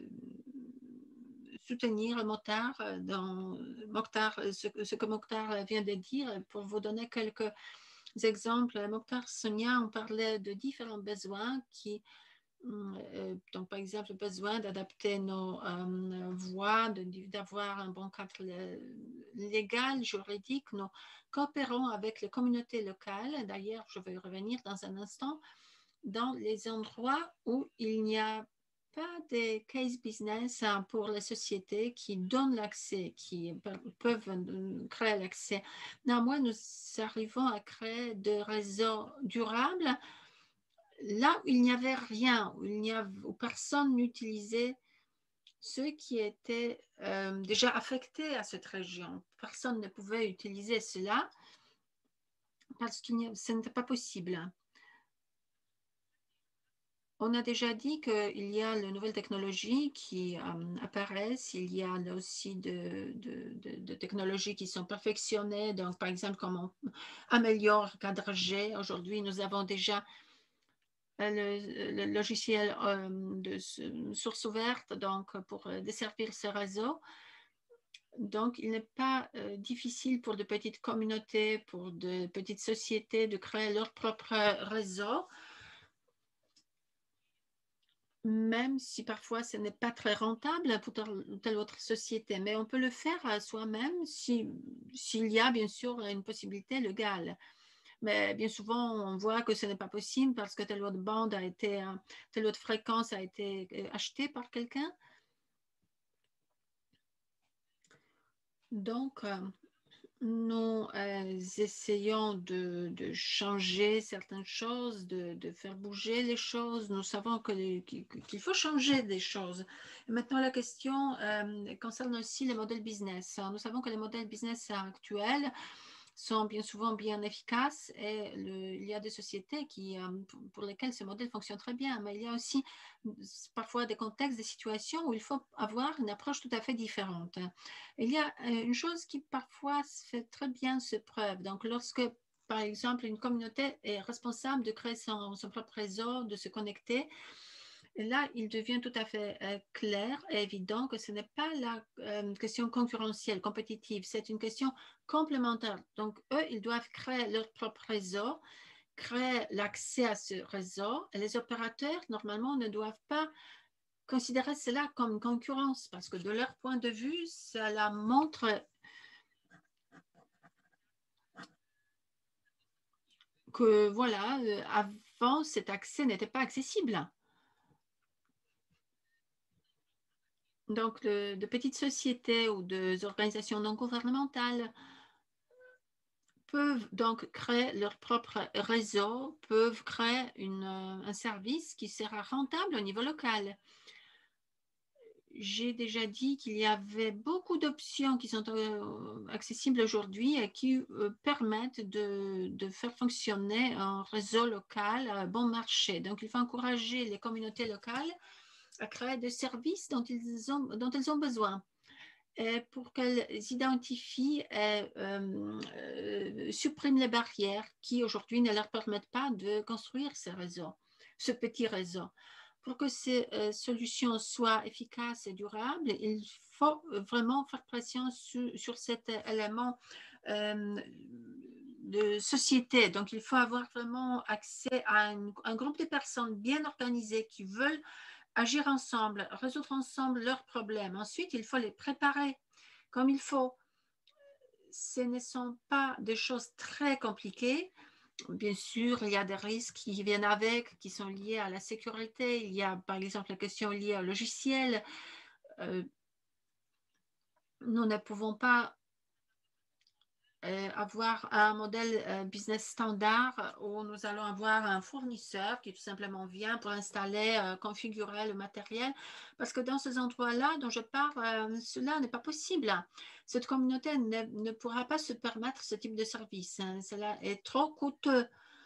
soutenir Mokhtar dans Mokhtar, ce, ce que Mokhtar vient de dire pour vous donner quelques exemples. Mokhtar, Sonia, on parlait de différents besoins qui, euh, donc par exemple, le besoin d'adapter nos euh, voies, d'avoir un bon cadre légal, juridique. Nous coopérons avec les communautés locales. D'ailleurs, je vais y revenir dans un instant. Dans les endroits où il n'y a pas de case business pour les sociétés qui donnent l'accès, qui peuvent créer l'accès. Néanmoins, nous arrivons à créer des réseaux durables là où il n'y avait rien, où, il n'y avait, où personne n'utilisait ceux qui étaient euh, déjà affectés à cette région. Personne ne pouvait utiliser cela parce que ce n'était pas possible. On a déjà dit qu'il y a de nouvelles technologies qui euh, apparaissent, il y a aussi de, de, de, de, technologies qui sont perfectionnées, donc par exemple comment on améliore le cadrage. Aujourd'hui, nous avons déjà le, le logiciel euh, de source ouverte donc, pour desservir ce réseau. Donc, il n'est pas euh, difficile pour de petites communautés, pour de petites sociétés de créer leur propre réseau, même si parfois ce n'est pas très rentable pour telle autre société, mais on peut le faire soi-même si, s'il y a bien sûr une possibilité légale. Mais bien souvent, on voit que ce n'est pas possible parce que telle autre bande a été, telle autre fréquence a été achetée par quelqu'un. Donc, nous euh, essayons de, de changer certaines choses, de, de faire bouger les choses. Nous savons qu'il qu'il faut changer des choses. Et maintenant, la question euh, concerne aussi les modèles business. Nous savons que les modèles business actuels sont bien souvent bien efficaces et le, il y a des sociétés qui, euh, pour lesquelles ce modèle fonctionne très bien, mais il y a aussi parfois des contextes, des situations où il faut avoir une approche tout à fait différente. Il y a une chose qui parfois fait très bien se preuve. Donc, lorsque, par exemple, une communauté est responsable de créer son, son propre réseau, de se connecter, et là, il devient tout à fait euh, clair et évident que ce n'est pas la euh, question concurrentielle, compétitive, c'est une question complémentaire. Donc, eux, ils doivent créer leur propre réseau, créer l'accès à ce réseau, et les opérateurs, normalement, ne doivent pas considérer cela comme une concurrence parce que de leur point de vue, cela montre que, voilà, euh, avant, cet accès n'était pas accessible. Donc, de, de petites sociétés ou des organisations non gouvernementales peuvent donc créer leur propre réseau, peuvent créer une, un service qui sera rentable au niveau local. J'ai déjà dit qu'il y avait beaucoup d'options qui sont euh, accessibles aujourd'hui et qui euh, permettent de, de, faire fonctionner un réseau local à bon marché. Donc, il faut encourager les communautés locales à créer des services dont ils ont, dont elles ont besoin. Et pour qu'elles identifient et euh, euh, suppriment les barrières qui aujourd'hui ne leur permettent pas de construire ce réseau, ce petit réseau. Pour que ces euh, solutions soient efficaces et durables, il faut vraiment faire pression sur, sur cet élément euh, de société. Donc, il faut avoir vraiment accès à un, un groupe de personnes bien organisées qui veulent agir ensemble, résoudre ensemble leurs problèmes. Ensuite, il faut les préparer comme il faut. Ce ne sont pas des choses très compliquées. Bien sûr, il y a des risques qui viennent avec, qui sont liés à la sécurité. Il y a, par exemple, la question liée au logiciel. Euh, nous ne pouvons pas euh, avoir un modèle euh, business standard où nous allons avoir un fournisseur qui tout simplement vient pour installer, euh, configurer le matériel. Parce que dans ces endroits-là dont je parle, euh, cela n'est pas possible. Cette communauté ne, ne pourra pas se permettre ce type de service. Hein. Cela est trop coûteux.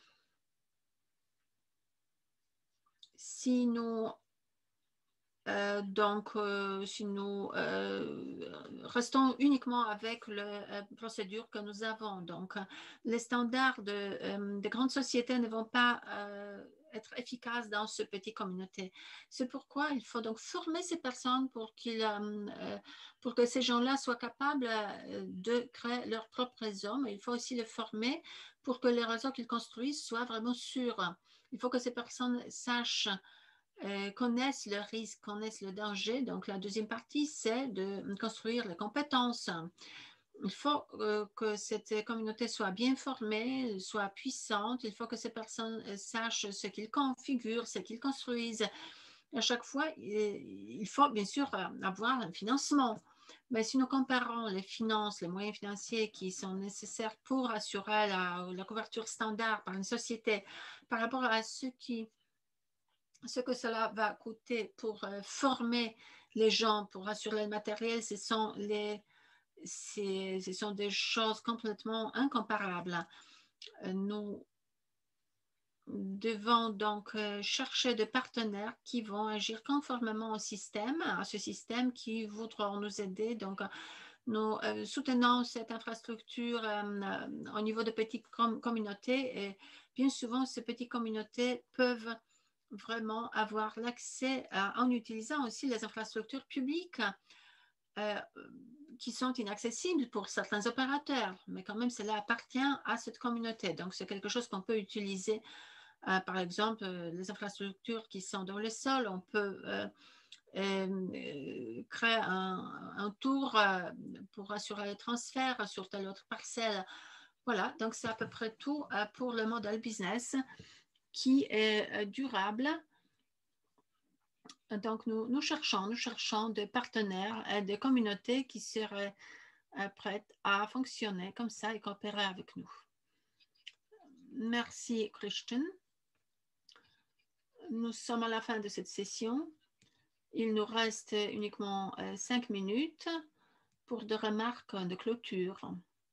Si nous Euh, donc, euh, si nous euh, restons uniquement avec la euh, procédure que nous avons, donc les standards de, euh, des grandes sociétés ne vont pas euh, être efficaces dans ce petit communauté. C'est pourquoi il faut donc former ces personnes pour, qu'ils, euh, pour que ces gens-là soient capables euh, de créer leur propre réseau, mais il faut aussi les former pour que les réseaux qu'ils construisent soient vraiment sûrs. Il faut que ces personnes sachent euh, connaissent le risque, connaissent le danger. Donc, la deuxième partie, c'est de construire les compétences. Il faut euh, que cette communauté soit bien formée, soit puissante. Il faut que ces personnes sachent ce qu'ils configurent, ce qu'ils construisent. À chaque fois, il faut bien sûr avoir un financement. Mais si nous comparons les finances, les moyens financiers qui sont nécessaires pour assurer la, la couverture standard par une société par rapport à ce qui ce que cela va coûter pour euh, former les gens, pour assurer le matériel, ce sont, les, ce sont des choses complètement incomparables. Euh, nous, devons donc euh, chercher des partenaires qui vont agir conformément au système, à ce système qui voudront nous aider. Donc, nous euh, soutenons cette infrastructure euh, au niveau de petites com communautés et bien souvent, ces petites communautés peuvent vraiment avoir l'accès en utilisant aussi les infrastructures publiques euh, qui sont inaccessibles pour certains opérateurs, mais quand même, cela appartient à cette communauté. Donc, c'est quelque chose qu'on peut utiliser. Euh, par exemple, euh, les infrastructures qui sont dans le sol, on peut euh, euh, créer un, un tour euh, pour assurer le transfert sur telle autre parcelle. Voilà, donc c'est à peu près tout euh, pour le modèle business qui est euh, durable. Donc, nous, nous cherchons, nous cherchons des partenaires et des communautés qui seraient euh, prêtes à fonctionner comme ça et coopérer avec nous. Merci, Christian. Nous sommes à la fin de cette session. Il nous reste uniquement euh, cinq minutes pour des remarques de clôture.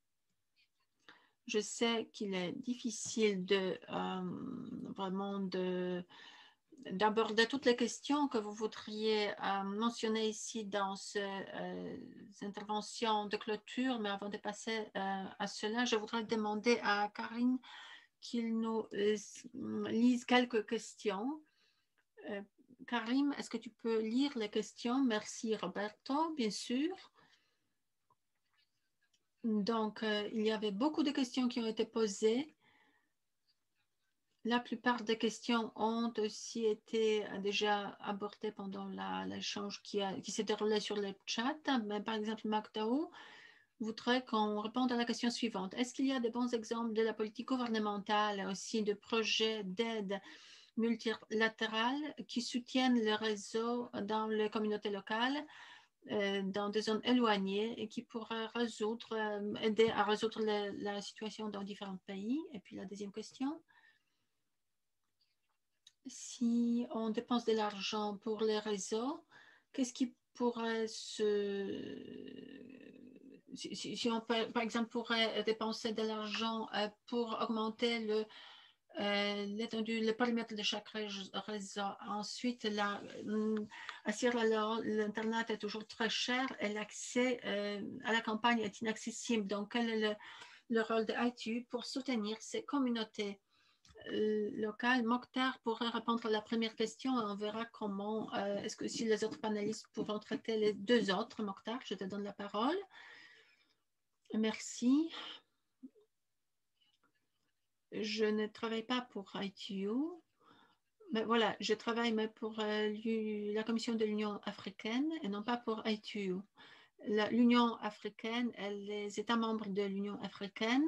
Je sais qu'il est difficile de euh, vraiment de d'aborder toutes les questions que vous voudriez euh, mentionner ici dans ces euh, interventions de clôture, mais avant de passer euh, à cela, je voudrais demander à Karine qu'il nous euh, lise quelques questions. Euh, Karim, est-ce que tu peux lire les questions? Merci Roberto, bien sûr. Donc, euh, il y avait beaucoup de questions qui ont été posées. La plupart des questions ont aussi été déjà abordées pendant l'échange qui, qui s'est déroulé sur le chat. Mais par exemple, Magdao voudrait qu'on réponde à la question suivante. Est-ce qu'il y a de bons exemples de la politique gouvernementale, aussi de projets d'aide multilatérales qui soutiennent le réseau dans les communautés locales, euh, dans des zones éloignées et qui pourraient résoudre, euh, aider à résoudre la, la situation dans différents pays? Et puis la deuxième question. Si on dépense de l'argent pour les réseaux, qu'est-ce qui pourrait se... Si, si, si on, peut, par exemple, pourrait dépenser de l'argent pour augmenter le, euh, l'étendue, le périmètre de chaque réseau. Ensuite, la, à Sierra Leone, l'Internet est toujours très cher et l'accès euh, à la campagne est inaccessible. Donc, quel est le, le rôle de I T U pour soutenir ces communautés local? Mokhtar pourrait répondre à la première question et on verra comment, euh, est-ce que si les autres panélistes pourront traiter les deux autres. Mokhtar, je te donne la parole. Merci. Je ne travaille pas pour I T U, mais voilà, je travaille mais pour euh, la Commission de l'Union africaine et non pas pour I T U. L'Union africaine et les États membres de l'Union africaine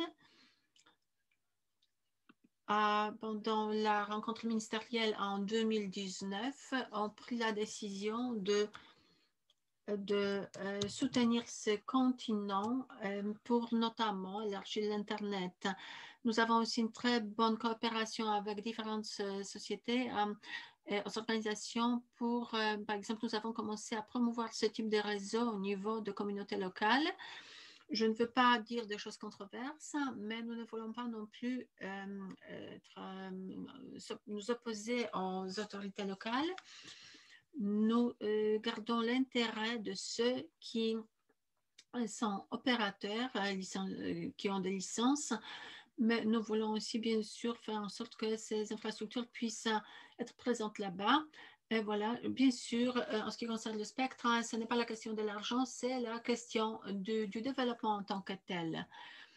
Ah, pendant la rencontre ministérielle en deux mille dix-neuf, ont pris la décision de, de euh, soutenir ce continent euh, pour notamment élargir l'Internet. Nous avons aussi une très bonne coopération avec différentes euh, sociétés euh, et organisations pour, euh, par exemple, nous avons commencé à promouvoir ce type de réseau au niveau de communautés locales. Je ne veux pas dire des choses controverses, mais nous ne voulons pas non plus euh, être, euh, nous opposer aux autorités locales. Nous euh, gardons l'intérêt de ceux qui sont opérateurs, euh, qui ont des licences, mais nous voulons aussi bien sûr faire en sorte que ces infrastructures puissent être présentes là-bas. Et voilà, bien sûr, en ce qui concerne le spectre, ce n'est pas la question de l'argent, c'est la question du, du développement en tant que tel.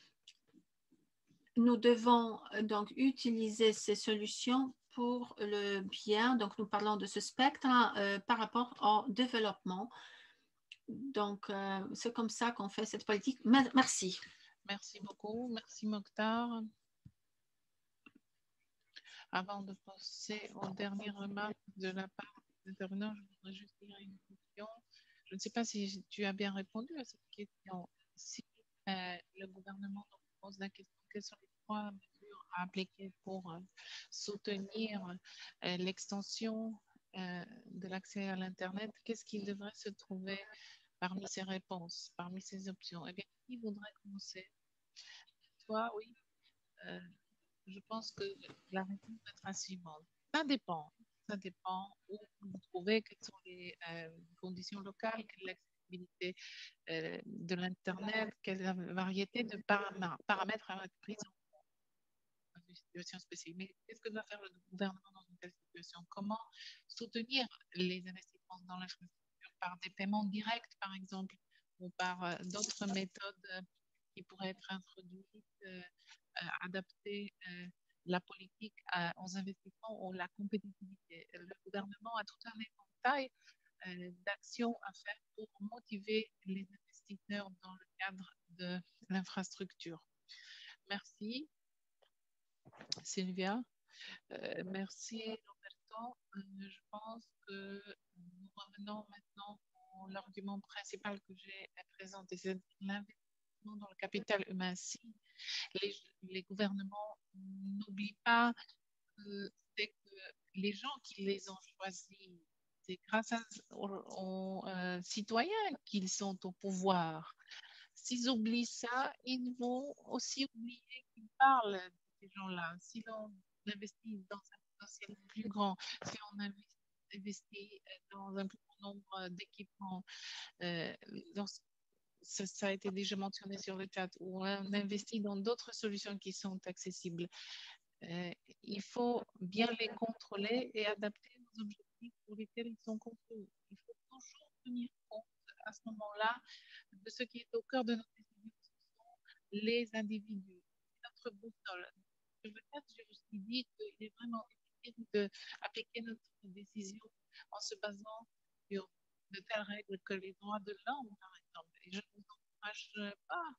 Nous devons donc utiliser ces solutions pour le bien. Donc, nous parlons de ce spectre euh, par rapport au développement. Donc, euh, c'est comme ça qu'on fait cette politique. Merci. Merci beaucoup. Merci, Mokhtar. Avant de passer aux dernières remarques de la part des intervenants, je voudrais juste dire une question. Je ne sais pas si tu as bien répondu à cette question. Si euh, le gouvernement nous pose la question, quelles sont les trois mesures à appliquer pour euh, soutenir euh, l'extension euh, de l'accès à l'Internet, qu'est-ce qui devrait se trouver parmi ces réponses, parmi ces options? Eh bien, qui voudrait commencer? Toi, oui. Euh, Je pense que la réponse est la suivante. Ça dépend. Ça dépend où vous trouvez, quelles sont les euh, conditions locales, quelle est l'accessibilité euh, de l'Internet, quelle est la variété de param- paramètres à être pris en compte dans une situation spécifique. Mais qu'est-ce que doit faire le gouvernement dans une telle situation? Comment soutenir les investissements dans l'infrastructure par des paiements directs, par exemple, ou par euh, d'autres méthodes euh, qui pourraient être introduites, euh, euh, adapter euh, la politique à- aux investissements ou la compétitivité. Le gouvernement a tout un éventail euh, d'actions à faire pour motiver les investisseurs dans le cadre de l'infrastructure. Merci, Sylvia. Euh, merci, Roberto. Euh, je pense que nous revenons maintenant à l'argument principal que j'ai présenté, c'est l'investissement dans le capital humain. Si les, les gouvernements n'oublient pas que c'est que les gens qui les ont choisis, c'est grâce à- aux, aux, euh, citoyens qu'ils sont au pouvoir. S'ils oublient ça, ils vont aussi oublier qu'ils parlent de ces gens-là. Si l'on investit dans un potentiel plus grand, si on investit dans un plus grand nombre d'équipements, euh, dans ça, ça a été déjà mentionné sur le chat, où on investit dans d'autres solutions qui sont accessibles. Euh, il faut bien les contrôler et adapter aux objectifs pour lesquels ils sont construits. Il faut toujours tenir compte à ce moment-là de ce qui est au cœur de nos décisions, ce sont les individus, notre boussole. Je veux dire, je vous dit qu'il est vraiment difficile d'appliquer notre décision en se basant sur de telles règles que les droits de l'homme, par exemple. Et je ne vous encourage pas,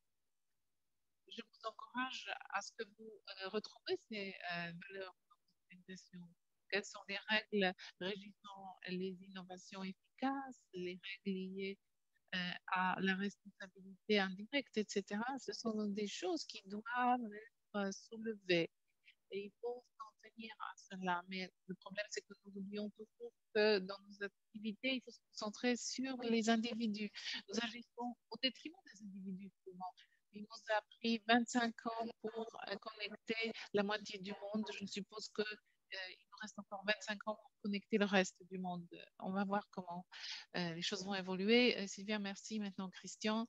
je vous encourage à ce que vous euh, retrouvez ces euh, valeurs d'organisation. Quelles sont les règles régissant les innovations efficaces, les règles liées euh, à la responsabilité indirecte, et cetera. Ce sont des choses qui doivent être soulevées. Et il faut s'en tenir à cela. Mais le problème, c'est que nous oublions toujours que dans nos activités, il faut se concentrer sur les individus. Nous agissons au détriment des individus souvent. Il nous a pris vingt-cinq ans pour euh, connecter la moitié du monde. Je suppose que euh, il nous reste encore vingt-cinq ans pour connecter le reste du monde. On va voir comment euh, les choses vont évoluer. Euh, Sylvia, merci. Maintenant, Christian.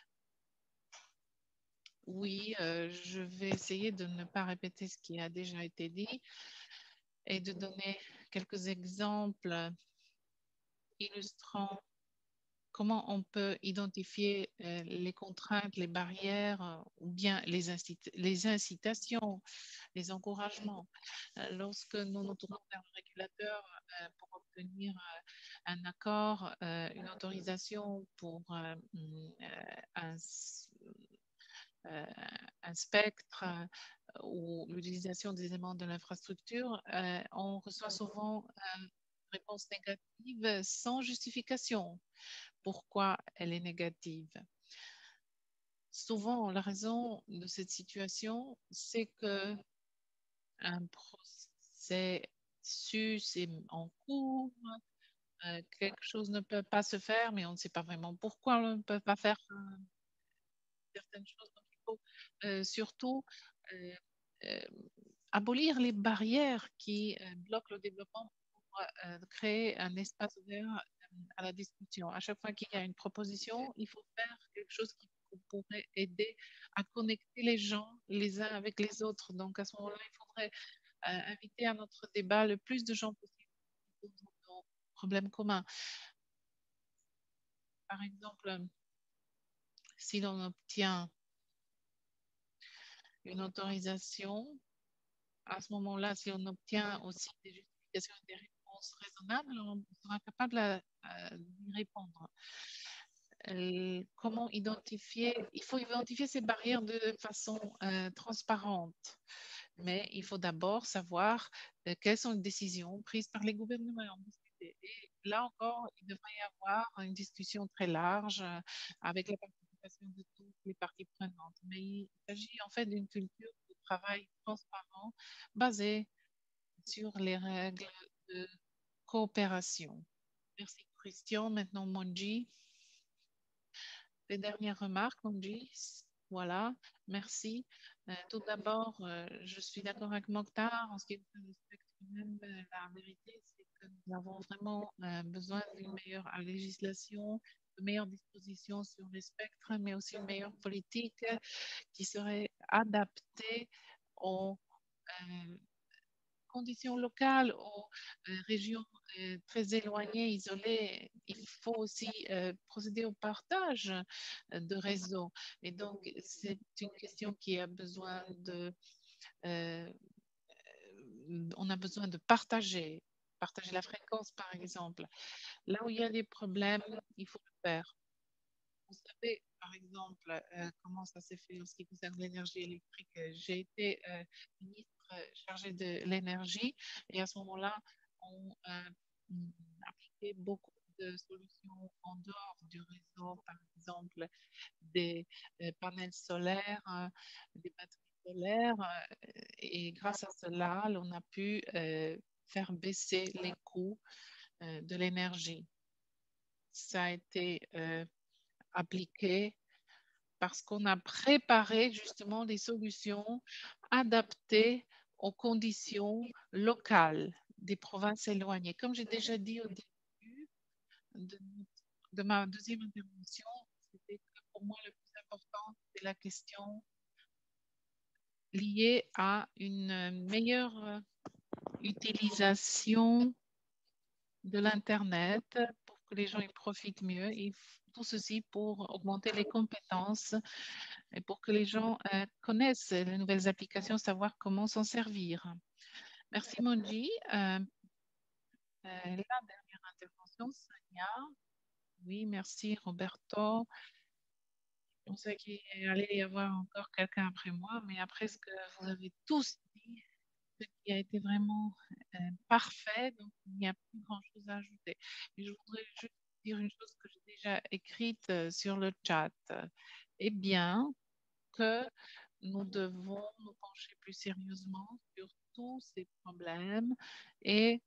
Oui, euh, je vais essayer de ne pas répéter ce qui a déjà été dit et de donner quelques exemples illustrant comment on peut identifier euh, les contraintes, les barrières euh, ou bien les, incita les incitations, les encouragements. Euh, lorsque nous nous tournons vers le régulateur euh, pour obtenir euh, un accord, euh, une autorisation pour euh, un euh, un spectre euh, ou l'utilisation des éléments de l'infrastructure, euh, on reçoit souvent une réponse négative sans justification. Pourquoi elle est négative? Souvent, la raison de cette situation, c'est que un processus est en cours, euh, quelque chose ne peut pas se faire, mais on ne sait pas vraiment pourquoi on ne peut pas faire euh, certaines choses. Donc, il faut euh, surtout euh, euh, abolir les barrières qui euh, bloquent le développement pour euh, créer un espace ouvert euh, à la discussion. À chaque fois qu'il y a une proposition, il faut faire quelque chose qui pourrait aider à connecter les gens les uns avec les autres. Donc, à ce moment-là, il faudrait euh, inviter à notre débat le plus de gens possible pour nos problèmes communs. Par exemple, si l'on obtient une autorisation, à ce moment-là, si on obtient aussi des justifications et des réponses raisonnables, on sera capable euh, d'y répondre. Euh, comment identifier? Il faut identifier ces barrières de façon euh, transparente, mais il faut d'abord savoir euh, quelles sont les décisions prises par les gouvernements en discuter. Et là encore, il devrait y avoir une discussion très large euh, avec la participation de toutes les parties prenantes. Mais il s'agit en fait d'une culture de travail transparent basée sur les règles de coopération. Merci Christian. Maintenant Monji. Les dernières remarques, Monji. Voilà, merci. Euh, tout d'abord, euh, je suis d'accord avec Mokhtar en ce qui concerne le spectre même. euh, La vérité, c'est que nous avons vraiment euh, besoin d'une meilleure euh, législation, de meilleures dispositions sur les spectres, mais aussi une meilleure politique euh, qui serait adaptée aux euh, conditions locales, aux euh, régions euh, très éloignées, isolées. Il faut aussi euh, procéder au partage euh, de réseaux. Et donc, c'est une question qui a besoin de... euh, on a besoin de partager, partager la fréquence, par exemple. Là où il y a des problèmes, il faut le faire. Vous savez, par exemple, euh, comment ça s'est fait en ce qui concerne l'énergie électrique. J'ai été euh, ministre euh, chargé de l'énergie et à ce moment-là, on euh, a appliqué beaucoup de solutions en dehors du réseau, par exemple des euh, panels solaires, euh, des batteries solaires. euh, et grâce à cela, on a pu euh, faire baisser les coûts euh, de l'énergie. Ça a été euh, appliqué parce qu'on a préparé justement des solutions adaptées aux conditions locales des provinces éloignées. Comme j'ai déjà dit au début de, de ma deuxième intervention, c'était que pour moi le plus important, c'est la question liée à une meilleure utilisation de l'Internet pour que les gens y profitent mieux. Et tout ceci pour augmenter les compétences et pour que les gens euh, connaissent les nouvelles applications, savoir comment s'en servir. Merci Monji. Euh, euh, la dernière intervention, Sonia. Oui, merci Roberto. Je pensais qu'il allait y avoir encore quelqu'un après moi, mais après ce que vous avez tous dit, ce qui a été vraiment euh, parfait, donc il n'y a plus grand-chose à ajouter. Mais je voudrais juste dire une chose que j'ai déjà écrite euh, sur le chat. Eh bien, que nous devons nous pencher plus sérieusement sur tous ces problèmes et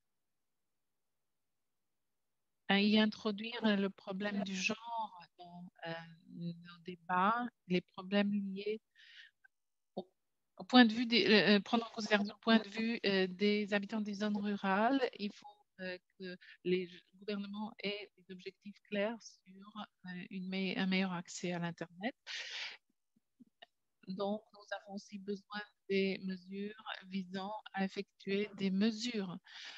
euh, y introduire le problème du genre dans euh, nos débats, les problèmes liés au, au point de vue des, euh, euh, prendre en considération le point de vue euh, des habitants des zones rurales. Il faut euh, que les gouvernements aient des objectifs clairs sur euh, une me un meilleur accès à l'Internet. Donc, nous avons aussi besoin des mesures visant à effectuer des mesures.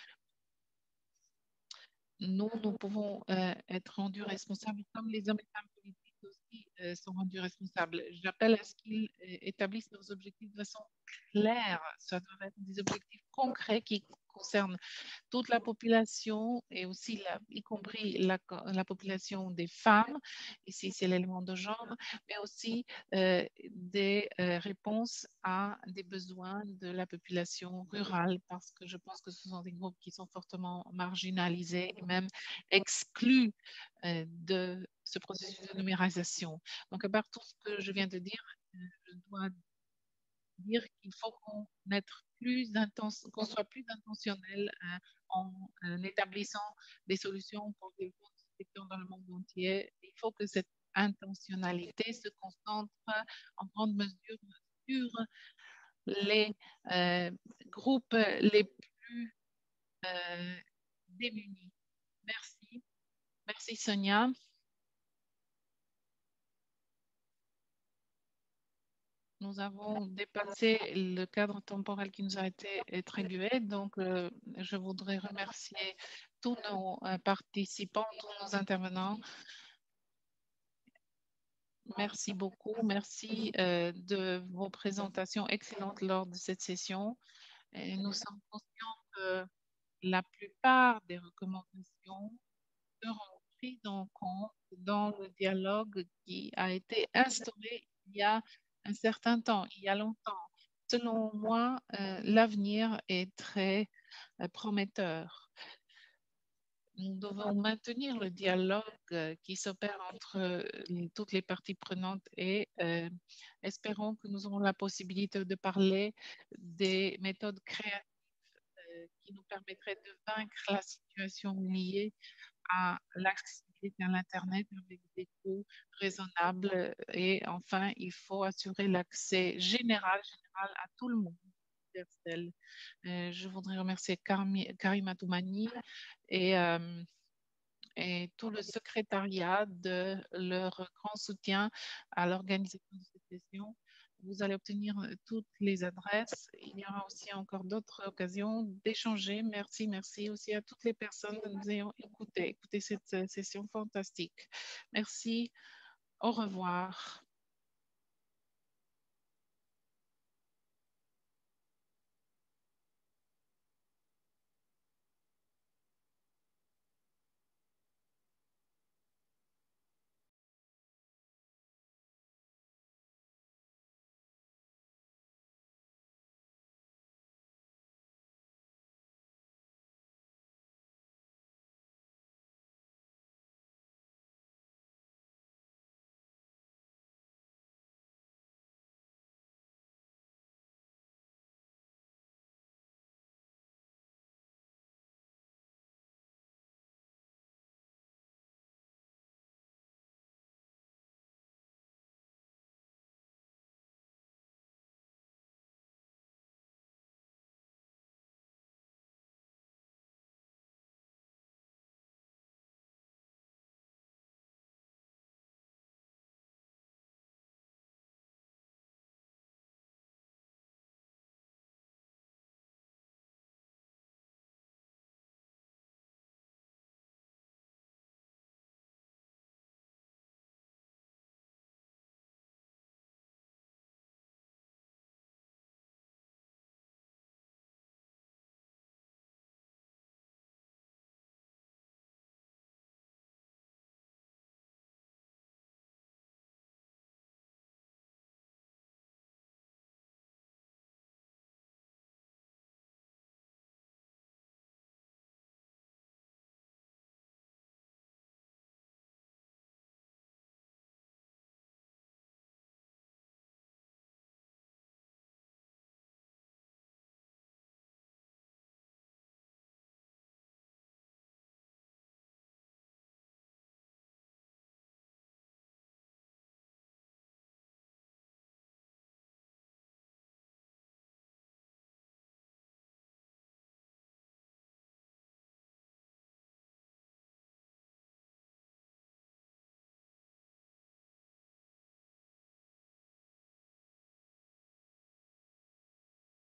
Nous, nous pouvons euh, être rendus responsables, comme les hommes et femmes politiques aussi euh, sont rendus responsables. J'appelle à ce qu'ils euh, établissent leurs objectifs de façon claire. Ça doit être des objectifs concrets qui concernent toute la population et aussi, la, y compris la, la population des femmes, ici c'est l'élément de genre, mais aussi euh, des euh, réponses à des besoins de la population rurale, parce que je pense que ce sont des groupes qui sont fortement marginalisés et même exclus euh, de ce processus de numérisation. Donc, à part tout ce que je viens de dire, euh, je dois dire qu'il faut qu'on être plus intense, qu'on soit plus intentionnel euh, en euh, établissant des solutions pour des secteurs dans le monde entier. Il faut que cette intentionnalité se concentre en grande mesure sur les euh, groupes les plus euh, démunis. Merci. Merci Sonia. Nous avons dépassé le cadre temporel qui nous a été attribué. Donc, euh, je voudrais remercier tous nos euh, participants, tous nos intervenants. Merci beaucoup. Merci euh, de vos présentations excellentes lors de cette session. Et nous sommes conscients que la plupart des recommandations seront prises en compte dans le dialogue qui a été instauré il y a un certain temps, il y a longtemps. Selon moi, euh, l'avenir est très euh, prometteur. Nous devons maintenir le dialogue euh, qui s'opère entre euh, toutes les parties prenantes et euh, espérons que nous aurons la possibilité de parler des méthodes créatives euh, qui nous permettraient de vaincre la situation liée à l'accessibilité à l'Internet avec des coûts raisonnables. Et enfin, il faut assurer l'accès général, général à tout le monde. Universel. Euh, je voudrais remercier Karmi, Karima Toumani et, euh, et tout le secrétariat de leur grand soutien à l'organisation de cette session. Vous allez obtenir toutes les adresses. Il y aura aussi encore d'autres occasions d'échanger. Merci, merci aussi à toutes les personnes que nous ayons écoutées, écouté cette session fantastique. Merci, au revoir.